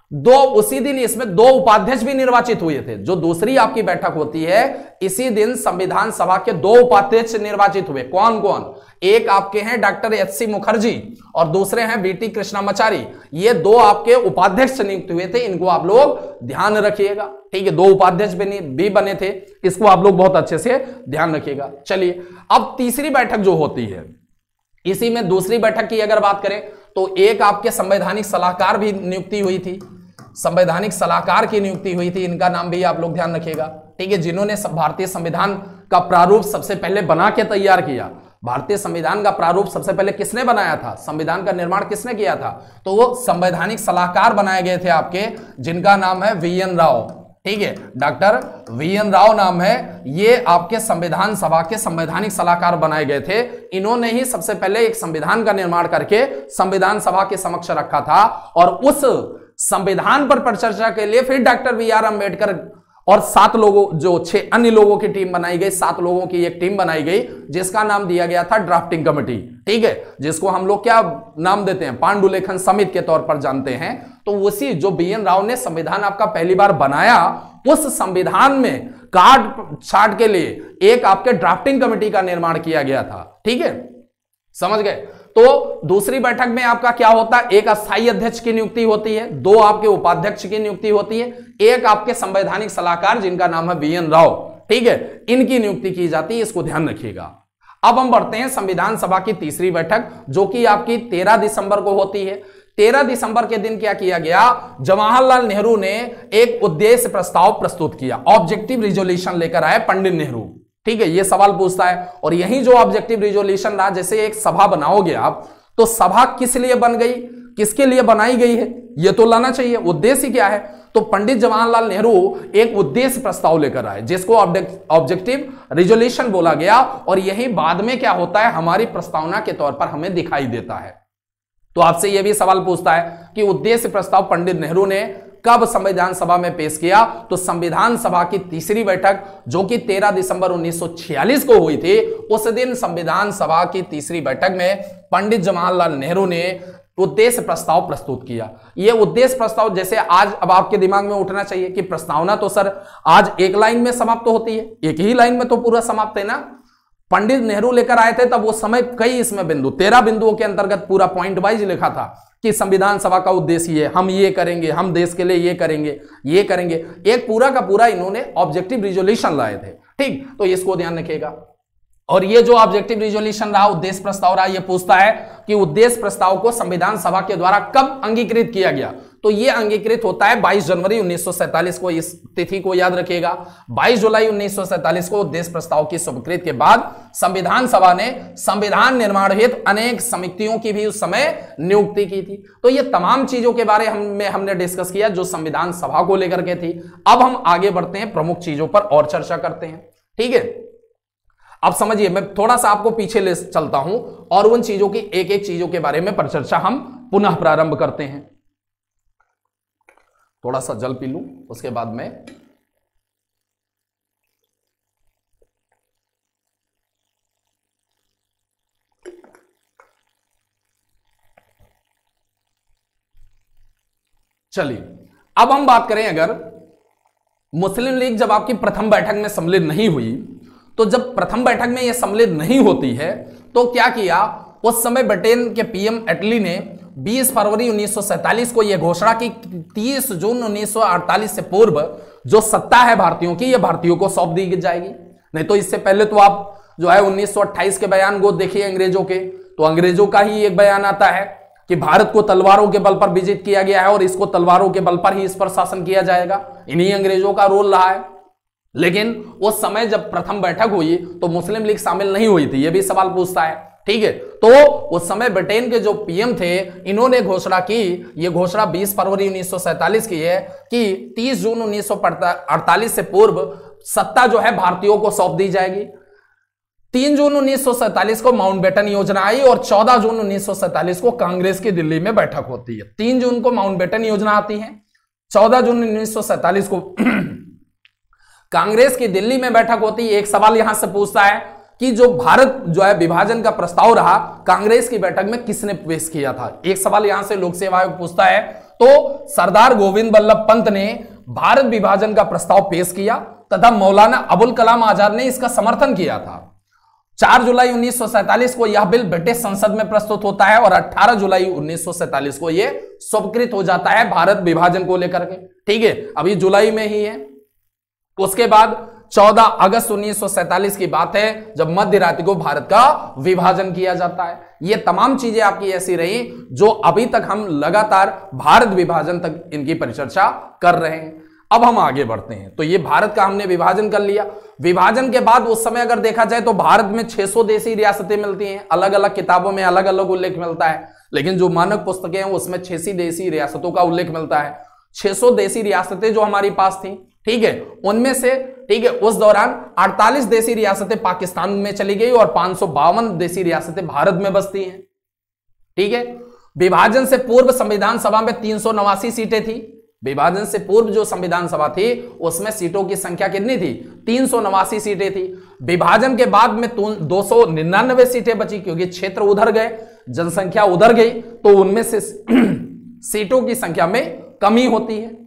उसी दिन इसमें 2 उपाध्यक्ष भी निर्वाचित हुए थे। जो दूसरी आपकी बैठक होती है, इसी दिन संविधान सभा के 2 उपाध्यक्ष निर्वाचित हुए। कौन कौन? एक आपके हैं डॉक्टर एच.सी. मुखर्जी और दूसरे हैं बी.टी. कृष्णामाचारी। ये 2 आपके उपाध्यक्ष नियुक्त हुए थे, इनको आप लोग ध्यान रखिएगा, ठीक है। 2 उपाध्यक्ष भी बने थे, इसको आप लोग बहुत अच्छे से ध्यान रखिएगा। चलिए, अब तीसरी बैठक जो होती है, इसी में दूसरी बैठक की अगर बात करें तो एक आपके संवैधानिक सलाहकार भी नियुक्ति हुई थी, संवैधानिक सलाहकार की नियुक्ति हुई थी। इनका नाम भी आप लोग ध्यान रखिएगा, ठीक है, जिन्होंने भारतीय संविधान का प्रारूप सबसे पहले बना के तैयार किया। भारतीय संविधान का प्रारूप सबसे पहले किसने बनाया था, संविधान का निर्माण किसने किया था, तो वो संवैधानिक सलाहकार बनाए गए थे आपके, जिनका नाम है वी.एन. राव, ठीक है, डॉक्टर वी.एन. राव नाम है। ये आपके संविधान सभा के संवैधानिक सलाहकार बनाए गए थे। इन्होंने ही सबसे पहले एक संविधान का निर्माण करके संविधान सभा के समक्ष रखा था, और उस संविधान पर परिचर्चा के लिए फिर डॉक्टर बी.आर. अम्बेडकर और 7 लोगों, जो 6 अन्य लोगों की टीम बनाई गई, 7 लोगों की एक टीम बनाई गई, जिसका नाम दिया गया था ड्राफ्टिंग कमेटी, ठीक है, जिसको हम लोग क्या नाम देते हैं, पांडुलेखन समिति के तौर पर जानते हैं। तो उसी जो बी.एन. राव ने संविधान आपका पहली बार बनाया, उस संविधान में काट छाट के लिए एक आपके ड्राफ्टिंग कमेटी का निर्माण किया गया था, ठीक है, समझ गए। तो दूसरी बैठक में आपका क्या होता है, एक अस्थायी अध्यक्ष की नियुक्ति होती है, 2 आपके उपाध्यक्ष की नियुक्ति होती है, एक आपके संवैधानिक सलाहकार जिनका नाम है बी.एन. राव, ठीक है, इनकी नियुक्ति की जाती है, इसको ध्यान रखिएगा। अब हम बढ़ते हैं संविधान सभा की तीसरी बैठक, जो कि आपकी 13 दिसंबर को होती है। 13 दिसंबर के दिन क्या किया गया, जवाहरलाल नेहरू ने एक उद्देश्य प्रस्ताव प्रस्तुत किया, ऑब्जेक्टिव रिजोल्यूशन लेकर आए पंडित नेहरू, ठीक है। ये सवाल पूछता है, और यही जो ऑब्जेक्टिव रिजोल्यूशन रहा, जैसे एक सभा बनाओगे आप, तो सभा किस लिए बन गई, किसके लिए बनाई गई है, ये तो लाना चाहिए, उद्देश्य क्या है। तो पंडित जवाहरलाल नेहरू एक उद्देश्य प्रस्ताव लेकर आए, जिसको ऑब्जेक्टिव रिजोल्यूशन बोला गया, और यही बाद में क्या होता है, हमारी प्रस्तावना के तौर पर हमें दिखाई देता है। तो आपसे यह भी सवाल पूछता है कि उद्देश्य प्रस्ताव पंडित नेहरू ने कब संविधान सभा में पेश किया, तो संविधान सभा की तीसरी बैठक, जो कि 13 दिसंबर 1946 को हुई थी, उस दिन संविधान सभा की तीसरी बैठक में पंडित जवाहरलाल नेहरू ने उद्देश्य प्रस्ताव प्रस्तुत किया। यह उद्देश्य प्रस्ताव, जैसे आज अब आपके दिमाग में उठना चाहिए कि प्रस्तावना तो सर आज एक लाइन में समाप्त होती है, एक ही लाइन में तो पूरा समाप्त है ना। पंडित नेहरू लेकर आए थे तब वो समय कई इसमें बिंदु, 13 बिंदुओं के अंतर्गत पूरा पॉइंट वाइज लिखा था कि संविधान सभा का उद्देश्य ये, हम ये करेंगे, हम देश के लिए ये करेंगे, ये करेंगे, एक पूरा का पूरा इन्होंने ऑब्जेक्टिव रिजोल्यूशन लाए थे, ठीक। तो इसको ध्यान रखिएगा। और ये जो ऑब्जेक्टिव रिजोल्यूशन रहा, उद्देश्य प्रस्ताव रहा, ये पूछता है कि उद्देश्य प्रस्ताव को संविधान सभा के द्वारा कब अंगीकृत किया गया, तो ये अंगीकृत होता है 22 जनवरी 1947 को, इस तिथि को याद रखिएगा। 22 जुलाई 1947 को उद्देश्य प्रस्ताव की स्वीकृति के बाद संविधान सभा ने संविधान निर्माण हेतु अनेक समितियों की भी उस समय नियुक्ति की थी। तो ये तमाम चीजों के बारे में हमने डिस्कस किया जो संविधान सभा को लेकर के थी। अब हम आगे बढ़ते हैं, प्रमुख चीजों पर और चर्चा करते हैं, ठीक है। अब समझिए, मैं थोड़ा सा आपको पीछे ले चलता हूं और उन चीजों की एक एक चीजों के बारे में परिचर्चा हम पुनः प्रारंभ करते हैं। थोड़ा सा जल पी लूं उसके बाद में। चलिए अब हम बात करें, अगर मुस्लिम लीग जब आपकी प्रथम बैठक में सम्मिलित नहीं हुई, तो जब प्रथम बैठक में यह सम्मिलित नहीं होती है तो क्या किया, उस समय ब्रिटेन के पीएम एटली ने 20 फरवरी 1947 को यह घोषणा की 30 जून 1948 से पूर्व जो सत्ता है भारतीयों की, यह भारतीयों को सौंप दी जाएगी। नहीं तो इससे पहले तो आप जो है 1928 के बयान को देखिए अंग्रेजों के, तो अंग्रेजों का ही एक बयान आता है कि भारत को तलवारों के बल पर विजित किया गया है और इसको तलवारों के बल पर ही इस पर शासन किया जाएगा। इन्हीं अंग्रेजों का रोल रहा है। लेकिन उस समय जब प्रथम बैठक हुई तो मुस्लिम लीग शामिल नहीं हुई थी, यह भी सवाल पूछता है। ठीक है, तो उस समय ब्रिटेन के जो पीएम थे, इन्होंने घोषणा की, यह घोषणा 20 फरवरी 1947 की है कि 30 जून 1948 से पूर्व सत्ता जो है भारतीयों को सौंप दी जाएगी। 3 जून 1947 को माउंटबेटन योजना आई और 14 जून 1947 को कांग्रेस की दिल्ली में बैठक होती है। 3 जून को माउंटबेटन योजना आती है, 14 जून 1947 को कांग्रेस की दिल्ली में बैठक होती है। एक सवाल यहां से पूछता है कि जो भारत जो है विभाजन का प्रस्ताव रहा, कांग्रेस की बैठक में किसने पेश किया था? एक सवाल यहां से लोक सेवा आयोग पूछता है। तो सरदार गोविंद वल्लभ पंत ने भारत विभाजन का प्रस्ताव पेश किया तथा मौलाना अबुल कलाम आजाद ने इसका समर्थन किया था। 4 जुलाई 1947 को यह बिल ब्रिटिश संसद में प्रस्तुत होता है और 18 जुलाई 1947 को यह स्वीकृत हो जाता है भारत विभाजन को लेकर के। ठीक है, अभी जुलाई में ही है। उसके बाद 14 अगस्त 1947 की बात है जब मध्य रात्रि को भारत का विभाजन किया जाता है। ये तमाम चीजें आपकी ऐसी रही जो अभी तक हम लगातार भारत विभाजन तक इनकी परिचर्चा कर रहे हैं। अब हम आगे बढ़ते हैं। तो ये भारत का हमने विभाजन कर लिया। विभाजन के बाद उस समय अगर देखा जाए तो भारत में 600 देशी रियासतें मिलती हैं, अलग अलग किताबों में अलग अलग उल्लेख मिलता है, लेकिन जो मानक पुस्तकें हैं उसमें 600 देशी रियासतों का उल्लेख मिलता है। 600 देशी रियासतें जो हमारी पास थी, ठीक है, उनमें से ठीक है उस दौरान 48 देशी रियासतें पाकिस्तान में चली गई और 552 देशी रियासतें भारत में बसती हैं। ठीक है, विभाजन से पूर्व संविधान सभा में 389 सीटें थी। विभाजन से पूर्व जो संविधान सभा थी उसमें सीटों की संख्या कितनी थी? 389 सीटें थी। विभाजन के बाद में 299 सीटें बची क्योंकि क्षेत्र उधर गए, जनसंख्या उधर गई, तो उनमें से सीटों की संख्या में कमी होती है।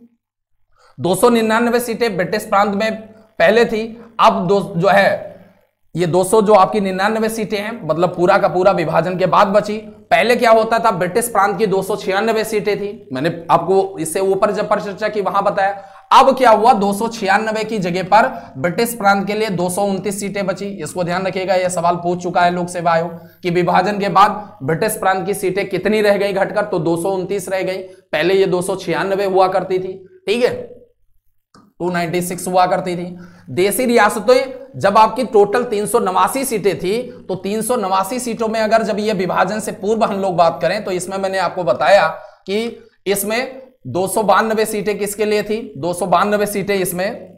299 सीटें ब्रिटिश प्रांत में पहले थी, अब जो है ये 200 जो आपकी 99 सीटें हैं, मतलब पूरा का पूरा विभाजन के बाद बची। पहले क्या होता था, ब्रिटिश प्रांत की 296 सीटें थी। मैंने आपको इससे ऊपर जब पर चर्चा की वहां बताया। अब क्या हुआ, 296 की जगह पर ब्रिटिश प्रांत के लिए 229 सीटें बची। इसको ध्यान रखिएगा, यह सवाल पूछ चुका है लोक सेवा आयोग कि विभाजन के बाद ब्रिटिश प्रांत की सीटें कितनी रह गई घटकर, तो 229 रह गई। पहले ये 296 हुआ करती थी। ठीक है, 296 हुआ करती थी। देशी रियासतें जब आपकी टोटल 389 सीटें थी, तो 389 सीटों में अगर जब ये विभाजन से पूर्व हम लोग बात करें तो इसमें मैंने आपको बताया कि इसमें 292 सीटें किसके लिए थी? 292 सीटें इसमें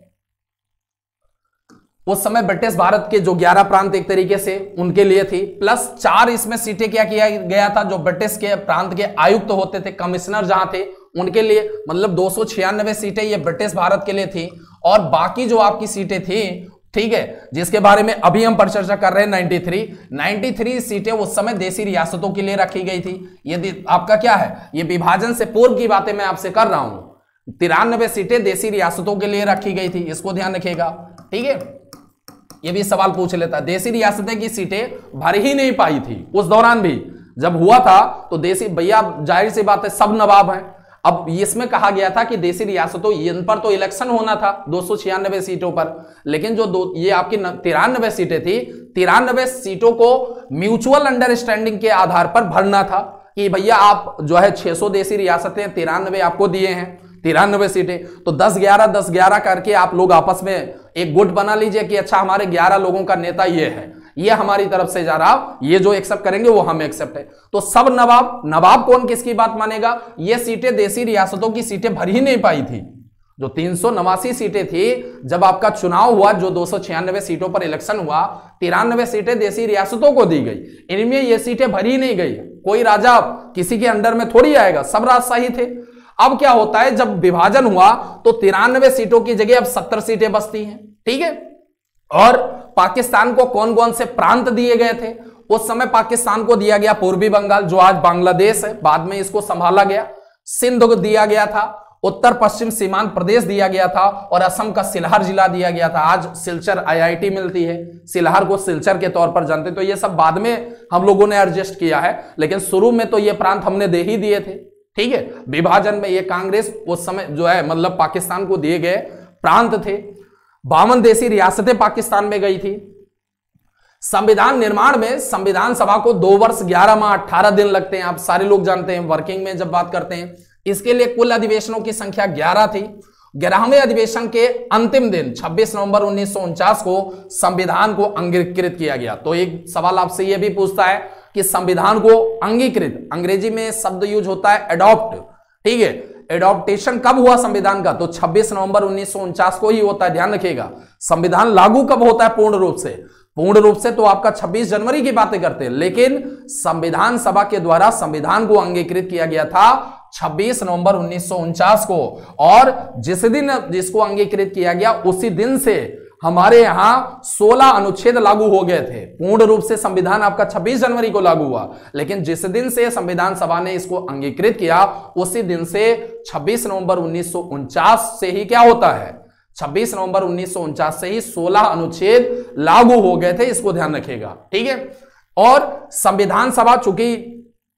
उस समय ब्रिटिश भारत के जो 11 प्रांत एक तरीके से उनके लिए थी, प्लस 4 इसमें सीटें क्या किया गया था, जो ब्रिटिश के प्रांत के आयुक्त होते थे, कमिश्नर जहां थे उनके लिए, मतलब 296 सीटें ये ब्रिटिश भारत के लिए थी। और बाकी जो आपकी सीटें थी, ठीक है, जिसके बारे में अभी हम परिचर्चा कर रहे हैं 93 सीटें उस समय देशी रियासतों के लिए रखी गई थी। ये आपका क्या है, ये विभाजन से पूर्व की बातें मैं आपसे कर रहा हूं। 93 सीटें देशी रियासतों के लिए रखी गई थी, इसको ध्यान रखिएगा। ठीक है, ये भी सवाल पूछ लेता, देशी रियासतें की सीटें भर ही नहीं पाई थी उस दौरान भी। जब हुआ था तो देशी, भैया जाहिर सी बात है सब नवाब हैं। अब इसमें कहा गया था कि देशी रियासतों, इन पर तो इलेक्शन होना था 296 सीटों पर, लेकिन जो ये आपकी 93 सीटें थी, 93 सीटों को म्यूचुअल अंडरस्टैंडिंग के आधार पर भरना था कि भैया आप जो है 600 देशी रियासतें 93 आपको दिए हैं, 93 सीटें, तो 10-11 करके आप लोग आपस में एक गुट बना लीजिए कि अच्छा हमारे 11 लोगों का नेता ये है, ये हमारी तरफ से जा रहा, ये जो एक्सेप्ट करेंगे वो हम एक्सेप्ट है। तो सब नवाब कौन किसकी बात मानेगा? ये सीटें देशी रियासतों की सीटें भर ही नहीं पाई थी। जो 389 सीटें थी, जब आपका चुनाव हुआ, जो 296 सीटों पर इलेक्शन हुआ, 93 सीटें देशी रियासतों को दी गई। इनमें ये सीटें भरी नहीं गई। कोई राजा किसी के अंडर में थोड़ी आएगा, सब राजशाही थे। अब क्या होता है, जब विभाजन हुआ तो 93 सीटों की जगह अब 70 सीटें बचती हैं। ठीक है, और पाकिस्तान को कौन कौन से प्रांत दिए गए थे? उस समय पाकिस्तान को दिया गया पूर्वी बंगाल जो आज बांग्लादेश है, बाद में इसको संभाला गया। सिंध को दिया गया था, उत्तर पश्चिम सीमांत प्रदेश दिया गया था, और असम का सिलहर जिला दिया गया था। आज सिलचर आईआईटी मिलती है, सिलहर को सिलचर के तौर पर जानते। तो ये सब बाद में हम लोगों ने एडजस्ट किया है, लेकिन शुरू में तो ये प्रांत हमने दे ही दिए थे। ठीक है, विभाजन में ये कांग्रेस उस समय जो है मतलब पाकिस्तान को दिए गए प्रांत थे। 52 देशी रियासतें पाकिस्तान में गई थी। संविधान निर्माण में संविधान सभा को 2 वर्ष 11 माह 18 दिन लगते हैं, आप सारे लोग जानते हैं। वर्किंग में जब बात करते हैं, इसके लिए कुल अधिवेशनों की संख्या 11 थी। 11वें अधिवेशन के अंतिम दिन 26 नवंबर 1949 को संविधान को अंगीकृत किया गया। तो एक सवाल आपसे यह भी पूछता है कि संविधान को अंगीकृत, अंग्रेजी में शब्द यूज होता है एडॉप्ट। ठीक है, एडॉप्टेशन कब हुआ संविधान का? तो 26 नवंबर 1949 को ही होता है, ध्यान रखिएगा। संविधान लागू कब होता है पूर्ण रूप से? पूर्ण रूप से तो आपका 26 जनवरी की बातें करते हैं, लेकिन संविधान सभा के द्वारा संविधान को अंगीकृत किया गया था 26 नवंबर 1949 को। और जिस दिन जिसको अंगीकृत किया गया उसी दिन से हमारे यहां 16 अनुच्छेद लागू हो गए थे। पूर्ण रूप से संविधान आपका 26 जनवरी को लागू हुआ, लेकिन जिस दिन से संविधान सभा ने इसको अंगीकृत किया उसी दिन से 26 नवंबर 1949 से ही क्या होता है, 26 नवंबर 1949 से ही 16 अनुच्छेद लागू हो गए थे, इसको ध्यान रखिएगा। ठीक है, और संविधान सभा चूंकि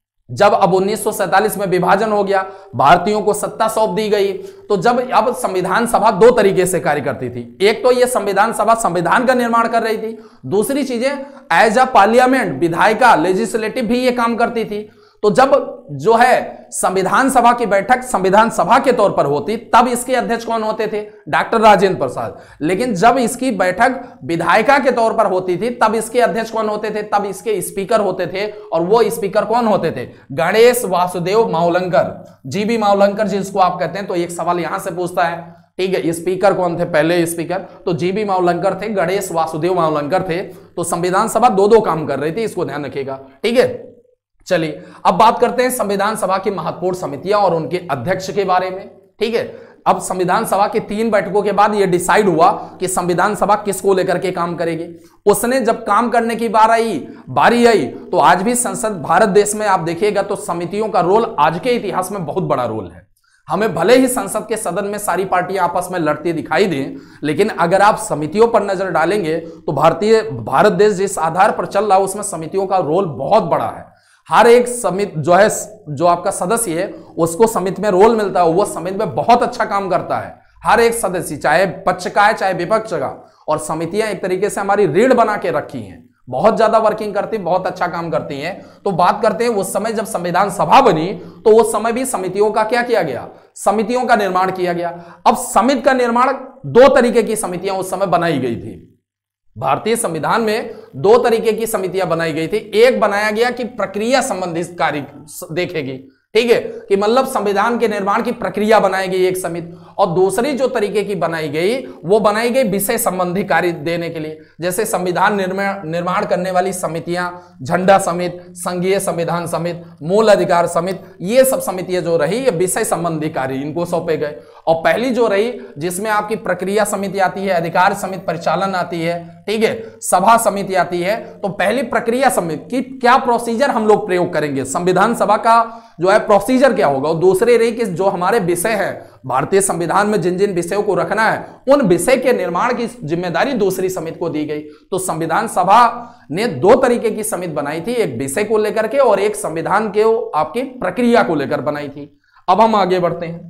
जब अब 1947 में विभाजन हो गया, भारतीयों को सत्ता सौंप दी गई, तो जब अब संविधान सभा 2 तरीके से कार्य करती थी। एक तो ये संविधान सभा संविधान का निर्माण कर रही थी, दूसरी चीजें एज अ पार्लियामेंट, विधायिका, लेजिस्लेटिव भी ये काम करती थी। तो जब जो है संविधान सभा की बैठक संविधान सभा के तौर पर होती, तब इसके अध्यक्ष कौन होते थे? डॉक्टर राजेंद्र प्रसाद। लेकिन जब इसकी बैठक विधायिका के तौर पर होती थी, तब इसके अध्यक्ष कौन होते थे? तब इसके स्पीकर होते थे, और वो स्पीकर कौन होते थे? गणेश वासुदेव मावलंकर, जीबी मावलंकर जिसको आप कहते हैं। तो एक सवाल यहां से पूछता है, ठीक है, स्पीकर कौन थे? पहले स्पीकर तो जीबी मावलंकर थे, गणेश वासुदेव मावलंकर थे। तो संविधान सभा 2 काम कर रही थी, इसको ध्यान रखिएगा। ठीक है, चलिए अब बात करते हैं संविधान सभा की महत्वपूर्ण समितियां और उनके अध्यक्ष के बारे में। ठीक है, अब संविधान सभा की 3 बैठकों के बाद यह डिसाइड हुआ कि संविधान सभा किसको लेकर के काम करेगी। उसने जब काम करने की बारी आई तो आज भी संसद भारत देश में आप देखिएगा तो समितियों का रोल आज के इतिहास में बहुत बड़ा रोल है। हमें भले ही संसद के सदन में सारी पार्टियां आपस में लड़ती दिखाई दें, लेकिन अगर आप समितियों पर नजर डालेंगे तो भारत देश जिस आधार पर चल रहा है उसमें समितियों का रोल बहुत बड़ा है। हर एक समिति जो है, जो आपका सदस्य है उसको समिति में रोल मिलता है, वो समिति में बहुत अच्छा काम करता है। हर एक सदस्य चाहे पक्ष का है चाहे विपक्ष का, और समितियां एक तरीके से हमारी रीढ़ बना के रखी हैं, बहुत ज्यादा वर्किंग करती, बहुत अच्छा काम करती हैं। तो बात करते हैं उस समय जब संविधान सभा बनी तो उस समय भी समितियों का क्या किया गया? समितियों का निर्माण किया गया। अब समिति का निर्माण 2 तरीके की समितियां उस समय बनाई गई थी। भारतीय संविधान में 2 तरीके की समितियां बनाई गई थी। एक बनाया गया कि प्रक्रिया संबंधित कार्य देखेगी, ठीक है, कि मतलब संविधान के निर्माण की प्रक्रिया बनाई गई एक समिति, और दूसरी जो तरीके की बनाई गई वो बनाई गई विषय संबंधी कार्य देने के लिए। जैसे संविधान निर्माण करने वाली समितियां, झंडा समिति, संघीय संविधान समिति, मूल अधिकार समिति, ये सब समितियां जो रही ये विषय संबंधी कार्य इनको सौंपे गए। और पहली जो रही जिसमें आपकी प्रक्रिया समिति आती है, अधिकार समिति परिचालन आती है, ठीक है, सभा समिति आती है। तो पहली प्रक्रिया समिति की क्या प्रोसीजर हम लोग प्रयोग करेंगे, संविधान सभा का जो है प्रोसीजर क्या होगा। और दूसरे रही कि जो हमारे विषय है भारतीय संविधान में जिन जिन विषयों को रखना है उन विषय के निर्माण की जिम्मेदारी दूसरी समिति को दी गई। तो संविधान सभा ने 2 तरीके की समिति बनाई थी, एक विषय को लेकर के और एक संविधान के आपकी प्रक्रिया को लेकर बनाई थी। अब हम आगे बढ़ते हैं।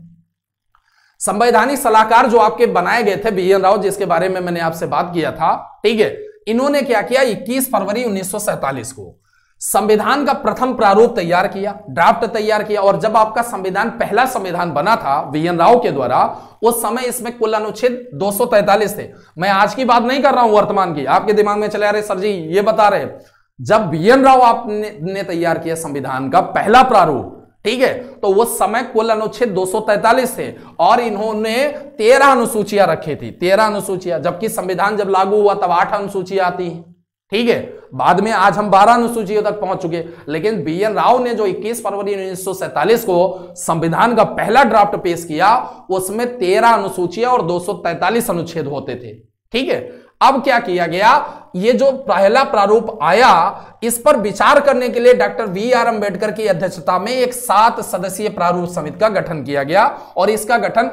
संवैधानिक सलाहकार जो आपके बनाए गए थे BN राव, जिसके बारे में मैंने आपसे बात किया था, ठीक है, इन्होंने क्या किया, 21 फरवरी 1947 को संविधान का प्रथम प्रारूप तैयार किया, ड्राफ्ट तैयार किया। और जब आपका संविधान पहला संविधान बना था BN राव के द्वारा, उस समय इसमें कुल अनुच्छेद 243 थे। मैं आज की बात नहीं कर रहा हूं, वर्तमान की। आपके दिमाग में चले आ रहे सर जी ये बता रहे, जब BN राव आपने तैयार किया संविधान का पहला प्रारूप, ठीक है, तो उस समय कुल अनुच्छेद 243 थे और इन्होंने 13 अनुसूचियां रखी थी, 13 अनुसूचियां। जबकि संविधान जब लागू हुआ तब 8 अनुसूचियां आती हैं, ठीक है, बाद में आज हम 12 अनुसूचियों तक पहुंच चुके, लेकिन BN राव ने जो 21 फरवरी 1947 को संविधान का पहला ड्राफ्ट पेश किया, उसमें 13 अनुसूचियां और 243 अनुच्छेद होते थे। ठीक है, अब क्या किया गया, ये जो पहला प्रारूप आया, इस पर विचार करने के लिए डॉक्टर BR अंबेडकर की अध्यक्षता में एक 7 सदस्यीय प्रारूप समिति का गठन किया गया और इसका गठन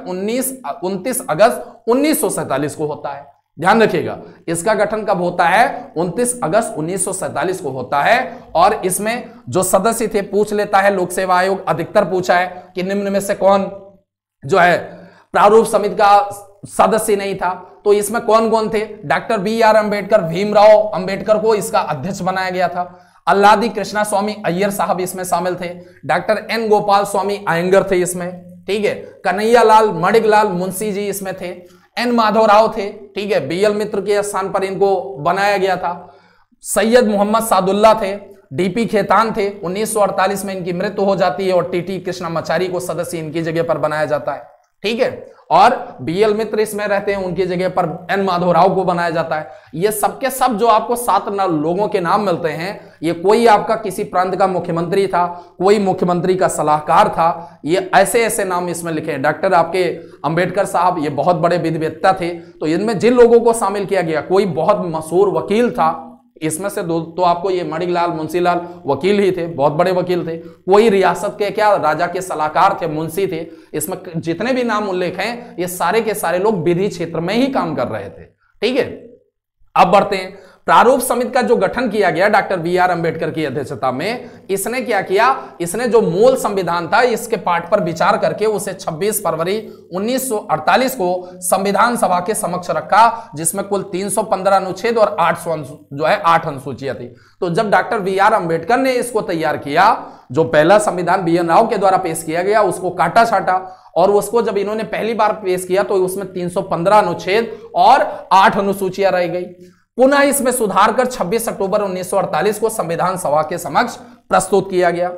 29 अगस्त 1947 को होता है। ध्यान रखिएगा, इसका गठन कब होता है, 29 अगस्त 1947 को होता है। और इसमें जो सदस्य थे, पूछ लेता है लोक सेवा आयोग, अधिकतर पूछा है कि निम्न में से कौन जो है प्रारूप समिति का सदस्य नहीं था, तो इसमें कौन कौन थे, डॉक्टर BR अंबेडकर, भीमराव अंबेडकर को इसका अध्यक्ष बनाया गया था, अल्लादी कृष्णा स्वामी अय्यर साहब इसमें शामिल थे, डॉक्टर N गोपाल स्वामी अयंगर थे इसमें, ठीक है, कन्हैया लाल मणिकलाल मुंशी जी इसमें थे, N माधवराव थे, ठीक है, BL मित्र के स्थान पर इनको बनाया गया था, सैयद मोहम्मद सादुल्ला थे, DP खेतान थे, 1948 में इनकी मृत्यु हो जाती है और TT कृष्णामाचारी को सदस्य इनकी जगह पर बनाया जाता है। ठीक है, और BL मित्र इसमें रहते हैं, उनकी जगह पर N माधवराव को बनाया जाता है। ये सबके सब जो आपको 7 लोगों के नाम मिलते हैं, ये कोई आपका किसी प्रांत का मुख्यमंत्री था, कोई मुख्यमंत्री का सलाहकार था, ये ऐसे ऐसे नाम इसमें लिखे हैं। डॉक्टर आपके अंबेडकर साहब ये बहुत बड़े विधिवेत्ता थे, तो इनमें जिन लोगों को शामिल किया गया, कोई बहुत मशहूर वकील था, इसमें से दो तो आपको ये मणिकलाल मुंशीलाल वकील ही थे, बहुत बड़े वकील थे, कोई रियासत के क्या राजा के सलाहकार थे, मुंशी थे। इसमें जितने भी नाम उल्लेख हैं, ये सारे के सारे लोग विधि क्षेत्र में ही काम कर रहे थे। ठीक है, अब बढ़ते हैं, प्रारूप समिति का जो गठन किया गया डॉक्टर BR अंबेडकर की अध्यक्षता में, इसने क्या किया, इसने जो मूल संविधान था इसके पाठ पर विचार करके उसे 26 फरवरी 1948 को संविधान सभा के समक्ष रखा, जिसमें कुल 315 अनुच्छेद और 8 अनुसूचियां थी। तो जब डॉक्टर BR अंबेडकर ने इसको तैयार किया, जो पहला संविधान BN राव के द्वारा पेश किया गया, उसको काटा छाटा और उसको जब इन्होंने पहली बार पेश किया तो उसमें 315 अनुच्छेद और 8 अनुसूचियां रह गई। पुनः इसमें सुधार कर 26 अक्टूबर 1948 को संविधान सभा के समक्ष प्रस्तुत किया गया।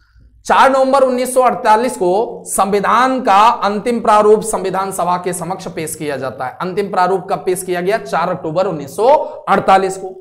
4 नवंबर 1948 को संविधान का अंतिम प्रारूप संविधान सभा के समक्ष पेश किया जाता है। अंतिम प्रारूप कब पेश किया गया, 4 अक्टूबर 1948 को।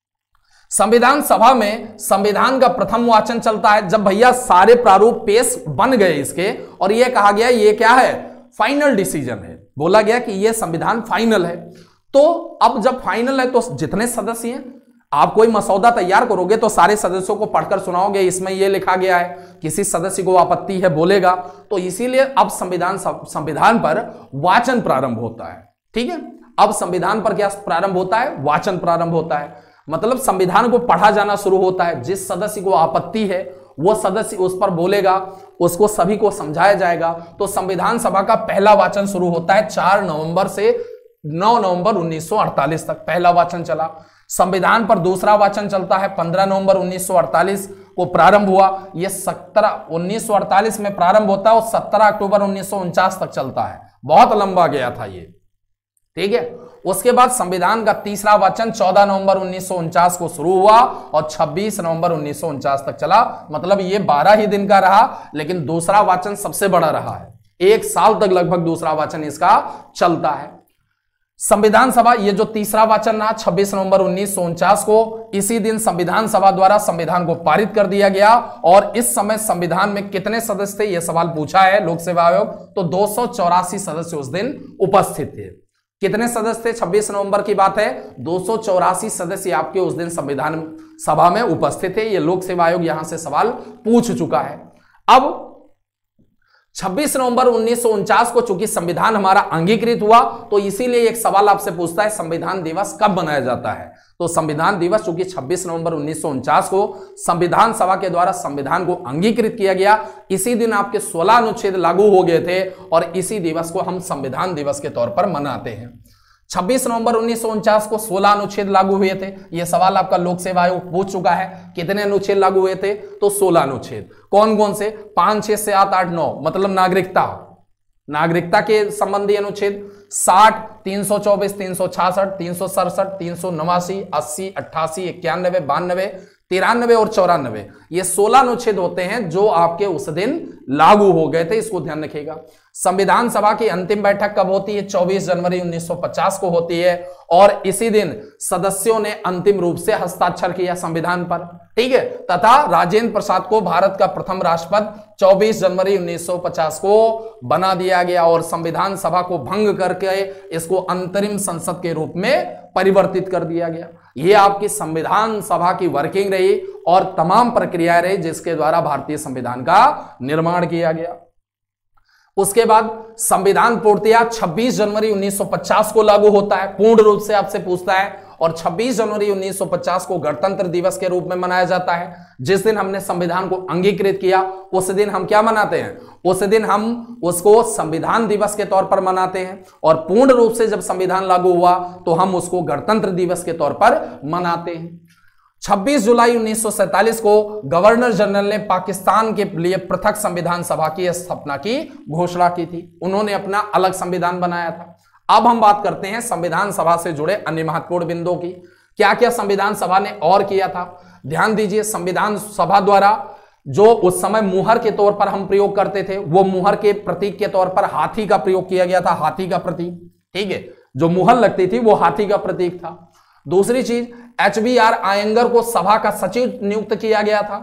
संविधान सभा में संविधान का प्रथम वाचन चलता है, जब भैया सारे प्रारूप पेश बन गए इसके, और यह कहा गया ये क्या है, फाइनल डिसीजन है, बोला गया कि यह संविधान फाइनल है। तो अब जब फाइनल है तो जितने सदस्य हैं, आप कोई मसौदा तैयार करोगे तो सारे सदस्यों को पढ़कर सुनाओगे, इसमें यह लिखा गया है, किसी सदस्य को आपत्ति है बोलेगा, तो इसीलिए अब संविधान पर वाचन प्रारंभ होता है। ठीक है, अब संविधान पर क्या प्रारंभ होता है, वाचन प्रारंभ होता है, मतलब संविधान को पढ़ा जाना शुरू होता है। जिस सदस्य को आपत्ति है वो सदस्य उस पर बोलेगा, उसको सभी को समझाया जाएगा। तो संविधान सभा का पहला वाचन शुरू होता है 4 नवंबर से 9 नवंबर 1948 तक पहला वाचन चला। संविधान पर दूसरा वाचन चलता है 15 नवंबर 1948 को प्रारंभ हुआ। यह 1948 में प्रारंभ होता है और 17 अक्टूबर 1949 तक चलता है, बहुत लंबा गया था ये। ठीक है, उसके बाद संविधान का तीसरा वाचन 14 नवंबर 1949 को शुरू हुआ और 26 नवंबर 1949 तक चला, मतलब ये 12 ही दिन का रहा, लेकिन दूसरा वाचन सबसे बड़ा रहा है। 1 साल तक लगभग दूसरा वाचन इसका चलता है। संविधान सभा, ये जो तीसरा वाचन रहा 26 नवंबर 1949 को, इसी दिन संविधान सभा द्वारा संविधान को पारित कर दिया गया। और इस समय संविधान में कितने सदस्य थे, यह सवाल पूछा है लोक सेवा आयोग, तो 284 सदस्य उस दिन उपस्थित थे। कितने सदस्य थे, 26 नवंबर की बात है, 284 सदस्य आपके उस दिन संविधान सभा में उपस्थित थे। यह लोक सेवा आयोग यहां से सवाल पूछ चुका है। अब 26 नवंबर 1949 को चूंकि संविधान हमारा अंगीकृत हुआ, तो इसीलिए एक सवाल आपसे पूछता है संविधान दिवस कब मनाया जाता है। तो संविधान दिवस चूंकि 26 नवंबर 1949 को संविधान सभा के द्वारा संविधान को अंगीकृत किया गया, इसी दिन आपके 16 अनुच्छेद लागू हो गए थे और इसी दिवस को हम संविधान दिवस के तौर पर मनाते हैं। 26 नवंबर 1949 को 16 अनुच्छेद लागू हुए थे। यह सवाल आपका लोक सेवा आयोग पूछ चुका है, कितने अनुच्छेद लागू हुए थे, तो 16 अनुच्छेद। कौन कौन से, 5, 6, 7, 8, 9, मतलब नागरिकता के संबंधी अनुच्छेद 60, 324, 366, 367, 389, 80, 88, 91, 92, 93 और 94 ये 16 अनुच्छेद होते हैं जो आपके उस दिन लागू हो गए थे, इसको ध्यान रखिएगा। संविधान सभा की अंतिम बैठक कब होती है? 24 जनवरी 1950 को होती है और इसी दिन सदस्यों ने अंतिम रूप से हस्ताक्षर किया संविधान पर, ठीक है। तथा राजेंद्र प्रसाद को भारत का प्रथम राष्ट्रपति 24 जनवरी 1950 को बना दिया गया और संविधान सभा को भंग करके इसको अंतरिम संसद के रूप में परिवर्तित कर दिया गया। यह आपकी संविधान सभा की वर्किंग रही और तमाम प्रक्रियाएं रही जिसके द्वारा भारतीय संविधान का निर्माण किया गया। उसके बाद संविधान पूर्णतया 26 जनवरी 1950 को लागू होता है, पूर्ण रूप से आपसे पूछता है, और 26 जनवरी 1950 को गणतंत्र दिवस के रूप में मनाया जाता है। जिस दिन हमने संविधान को अंगीकृत किया उस दिन हम क्या मनाते हैं? उस दिन हम उसको संविधान दिवस के तौर पर मनाते हैं और पूर्ण रूप से जब संविधान लागू हुआ तो हम उसको गणतंत्र दिवस के तौर पर मनाते हैं। 26 जुलाई 1947 को गवर्नर जनरल ने पाकिस्तान के लिए पृथक संविधान सभा की स्थापना की घोषणा की थी। उन्होंने अपना अलग संविधान बनाया था। अब हम बात करते हैं संविधान सभा से जुड़े अन्य महत्वपूर्ण बिंदुओं की। क्या क्या संविधान सभा ने और किया था? ध्यान दीजिए, संविधान सभा द्वारा जो उस समय मुहर के तौर पर हम प्रयोग करते थे, वो मुहर के प्रतीक के तौर पर हाथी का प्रयोग किया गया था, हाथी का प्रतीक, ठीक है। जो मुहर लगती थी वो हाथी का प्रतीक था। दूसरी चीज, HBR आयंगर को सभा का सचिव नियुक्त किया गया था।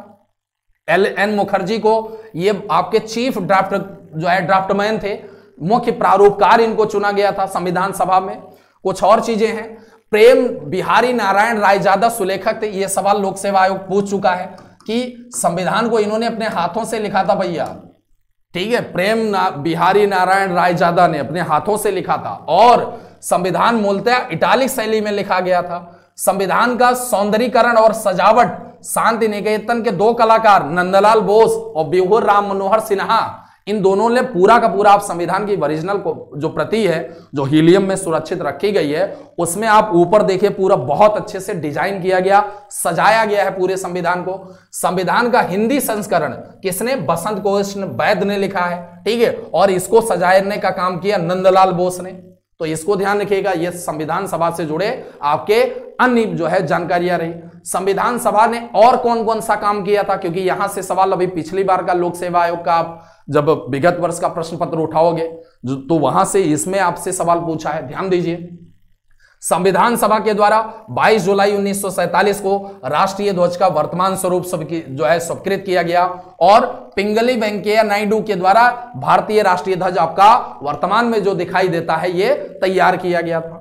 LN मुखर्जी को ये आपके चीफ ड्राफ्टमैन थे, मुख्य प्रारूपकार इनको चुना गया था संविधान सभा में। कुछ और चीजें हैं, प्रेम बिहारी नारायण रायजादा सुलेखक थे। यह सवाल लोक सेवा आयोग पूछ चुका है कि संविधान को इन्होंने अपने हाथों से लिखा था भैया, ठीक है। बिहारी नारायण रायजादा ने अपने हाथों से लिखा था और संविधान मूलतः इटालिक शैली में लिखा गया था। संविधान का सौंदर्यीकरण और सजावट शांति निकेतन के 2 कलाकार नंदलाल बोस और बिहुर राम मनोहर सिन्हा, इन दोनों ने पूरा का पूरा आप संविधान की ओरिजिनल को जो प्रति है जो हीलियम में सुरक्षित रखी गई है, उसमें आप ऊपर देखिए पूरा बहुत अच्छे से डिजाइन किया गया, सजाया गया है पूरे संविधान को। संविधान का हिंदी संस्करण किसने? बसंत कृष्ण वैद्य ने लिखा है, ठीक है, और इसको सजाने का काम किया नंदलाल बोस ने। तो इसको ध्यान रखिएगा, ये संविधान सभा से जुड़े आपके अन्य जो है जानकारियां रही। संविधान सभा ने और कौन कौन सा काम किया था, क्योंकि यहां से सवाल अभी पिछली बार का लोक सेवा आयोग का आप जब विगत वर्ष का प्रश्न पत्र उठाओगे तो वहां से इसमें आपसे सवाल पूछा है। ध्यान दीजिए, संविधान सभा के द्वारा 22 जुलाई 1947 को राष्ट्रीय ध्वज का वर्तमान स्वरूप जो है स्वीकृत किया गया और पिंगली वेंकैया नायडू के द्वारा भारतीय राष्ट्रीय ध्वज आपका वर्तमान में जो दिखाई देता है ये तैयार किया गया था।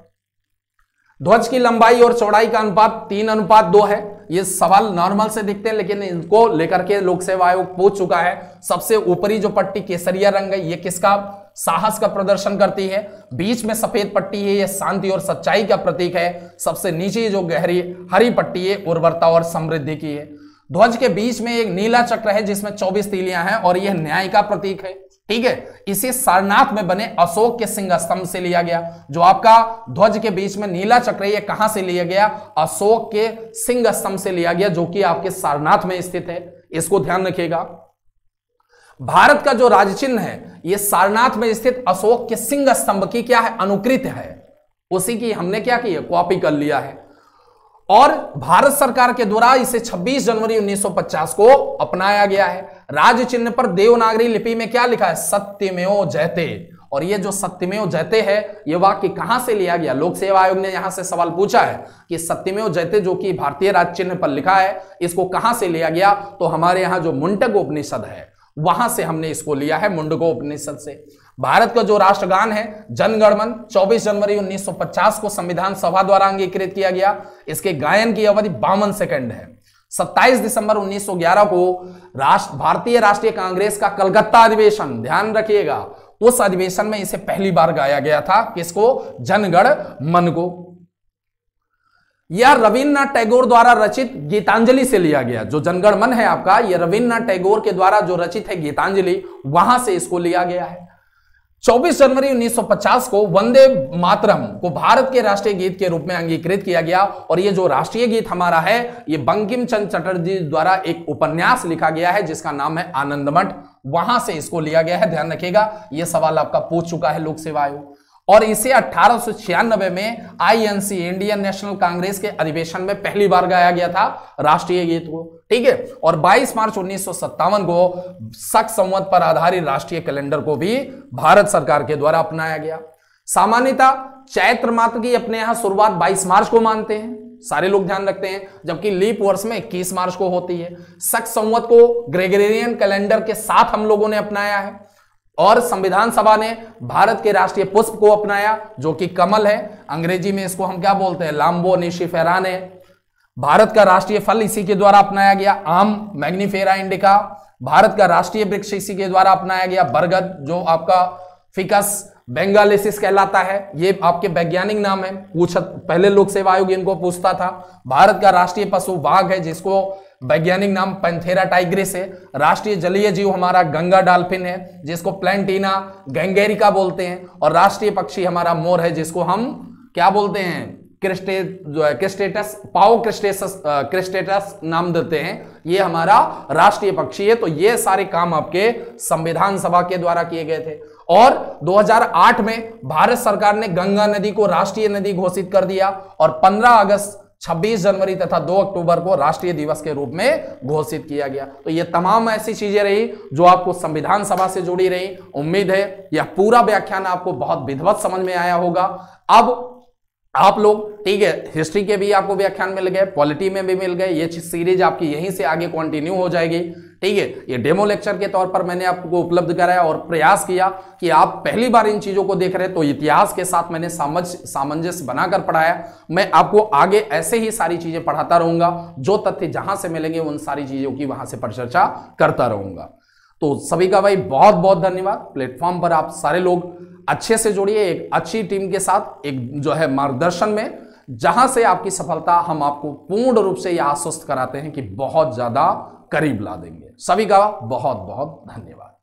ध्वज की लंबाई और चौड़ाई का अनुपात 3:2 है। ये सवाल नॉर्मल से दिखते हैं लेकिन इनको लेकर के लोक सेवा आयोग पूछ चुका है। सबसे ऊपरी जो पट्टी केसरिया रंग है ये किसका? साहस का प्रदर्शन करती है। बीच में सफेद पट्टी है, ये शांति और सच्चाई का प्रतीक है। सबसे नीचे जो गहरी हरी पट्टी है उर्वरता और समृद्धि की है। ध्वज के बीच में एक नीला चक्र है जिसमें 24 तीलियां हैं और यह न्याय का प्रतीक है, ठीक है। इसे सारनाथ में बने अशोक के सिंह स्तंभ से लिया गया। जो आपका ध्वज के बीच में नीला चक्र है ये कहां से लिया गया? अशोक के सिंह स्तंभ से लिया गया जो कि आपके सारनाथ में स्थित है। इसको ध्यान रखिएगा। भारत का जो राज चिन्ह है ये सारनाथ में स्थित अशोक के सिंह स्तंभ की क्या है? अनुकृत है। उसी की हमने क्या की है? कॉपी कर लिया है और भारत सरकार के द्वारा इसे 26 जनवरी 1950 को अपनाया गया है। राज चिन्ह पर देवनागरी लिपि में क्या लिखा है? सत्यमेव जयते। और ये जो सत्यमेव जयते है ये वाक्य कहां से लिया गया? लोक सेवा आयोग ने यहां से सवाल पूछा है कि सत्यमेव जयते जो कि भारतीय राज चिन्ह पर लिखा है इसको कहां से लिया गया? तो हमारे यहां जो मुंडक उपनिषद है वहां से हमने इसको लिया है, मुंडको उपनिषद से। भारत का जो राष्ट्रगान है जन गण मन 24 जनवरी 1950 को संविधान सभा द्वारा अंगीकृत किया गया। इसके गायन की अवधि 52 सेकंड है। 27 दिसंबर 1911 को भारतीय राष्ट्रीय कांग्रेस का कलकत्ता अधिवेशन, ध्यान रखिएगा, उस अधिवेशन में इसे पहली बार गाया गया था। किसको? जन गण मन को। यह रविन्द्रनाथ टैगोर द्वारा रचित गीतांजलि से लिया गया। जो जनगण मन है आपका यह रविन्द्रनाथ टैगोर के द्वारा जो रचित है गीतांजलि, वहां से इसको लिया गया है। 24 जनवरी 1950 को वंदे मातरम को भारत के राष्ट्रीय गीत के रूप में अंगीकृत किया गया और यह जो राष्ट्रीय गीत हमारा है ये बंकिम चंद्र चटर्जी द्वारा एक उपन्यास लिखा गया है जिसका नाम है आनंद मठ, वहां से इसको लिया गया है। ध्यान रखिएगा, यह सवाल आपका पूछ चुका है लोक सेवा आयोग। और इसे 1896 में आईएनसी इंडियन नेशनल कांग्रेस के अधिवेशन में पहली बार गाया गया था राष्ट्रीय गीत को, ठीक है। और 22 मार्च 1957 को शक संवत पर आधारित राष्ट्रीय कैलेंडर को भी भारत सरकार के द्वारा अपनाया गया। सामान्यतः चैत्र मास की अपने यहां शुरुआत 22 मार्च को मानते हैं, सारे लोग ध्यान रखते हैं, जबकि लीप वर्ष में 21 मार्च को होती है। शक संवत को ग्रेगोरियन कैलेंडर के साथ हम लोगों ने अपनाया है। और संविधान सभा ने भारत के राष्ट्रीय पुष्प को अपनाया जो कि कमल है, अंग्रेजी में इसको हम क्या बोलते हैं, लाम्बो निशिफेराने। भारत का राष्ट्रीय फल इसी के द्वारा अपनाया गया, आम, मैग्निफेरा इंडिका। भारत का राष्ट्रीय वृक्ष इसी के द्वारा अपनाया गया, बरगद, जो आपका फिकस बेंगालिसिस कहलाता है। ये आपके वैज्ञानिक नाम है, पहले लोक सेवा आयोग इनको पूछता था। भारत का राष्ट्रीय पशु बाघ है, जिसको वैज्ञानिक नाम पैंथेरा टाइग्रिस है। राष्ट्रीय जलीय जीव हमारा गंगा डॉल्फिन है, जिसको प्लेंटीना गैंगेरिका बोलते हैं। और राष्ट्रीय पक्षी हमारा मोर है, जिसको हम क्या बोलते हैं, क्रिस्टेटस, पाओ क्रिस्टेटस नाम देते हैं। ये हमारा राष्ट्रीय पक्षी है। तो ये सारे काम आपके संविधान सभा के द्वारा किए गए थे। और 2008 में भारत सरकार ने गंगा नदी को राष्ट्रीय नदी घोषित कर दिया और 15 अगस्त, 26 जनवरी तथा 2 अक्टूबर को राष्ट्रीय दिवस के रूप में घोषित किया गया। तो ये तमाम ऐसी चीजें रही जो आपको संविधान सभा से जुड़ी रही। उम्मीद है यह पूरा व्याख्यान आपको बहुत विधिवत समझ में आया होगा। अब आप लोग, ठीक है, हिस्ट्री के भी आपको व्याख्यान मिल गए, पॉलिटी में भी मिल गए। ये सीरीज आपकी यहीं से आगे कंटिन्यू हो जाएगी, ठीक है। ये डेमो लेक्चर के तौर पर मैंने आपको उपलब्ध कराया और प्रयास किया कि आप पहली बार इन चीजों को देख रहे हैं तो इतिहास के साथ मैंने सामंजस्य बनाकर पढ़ाया। मैं आपको आगे ऐसे ही सारी चीजें पढ़ाता रहूंगा, जो तथ्य जहां से मिलेंगे उन सारी चीजों की वहां से परिचर्चा करता रहूंगा। तो सभी का भाई बहुत बहुत धन्यवाद। प्लेटफॉर्म पर आप सारे लोग अच्छे से जुड़िए, एक अच्छी टीम के साथ, एक जो है मार्गदर्शन में, जहां से आपकी सफलता हम आपको पूर्ण रूप से यह आश्वस्त कराते हैं कि बहुत ज्यादा करीब ला देंगे। सभी का बहुत बहुत धन्यवाद।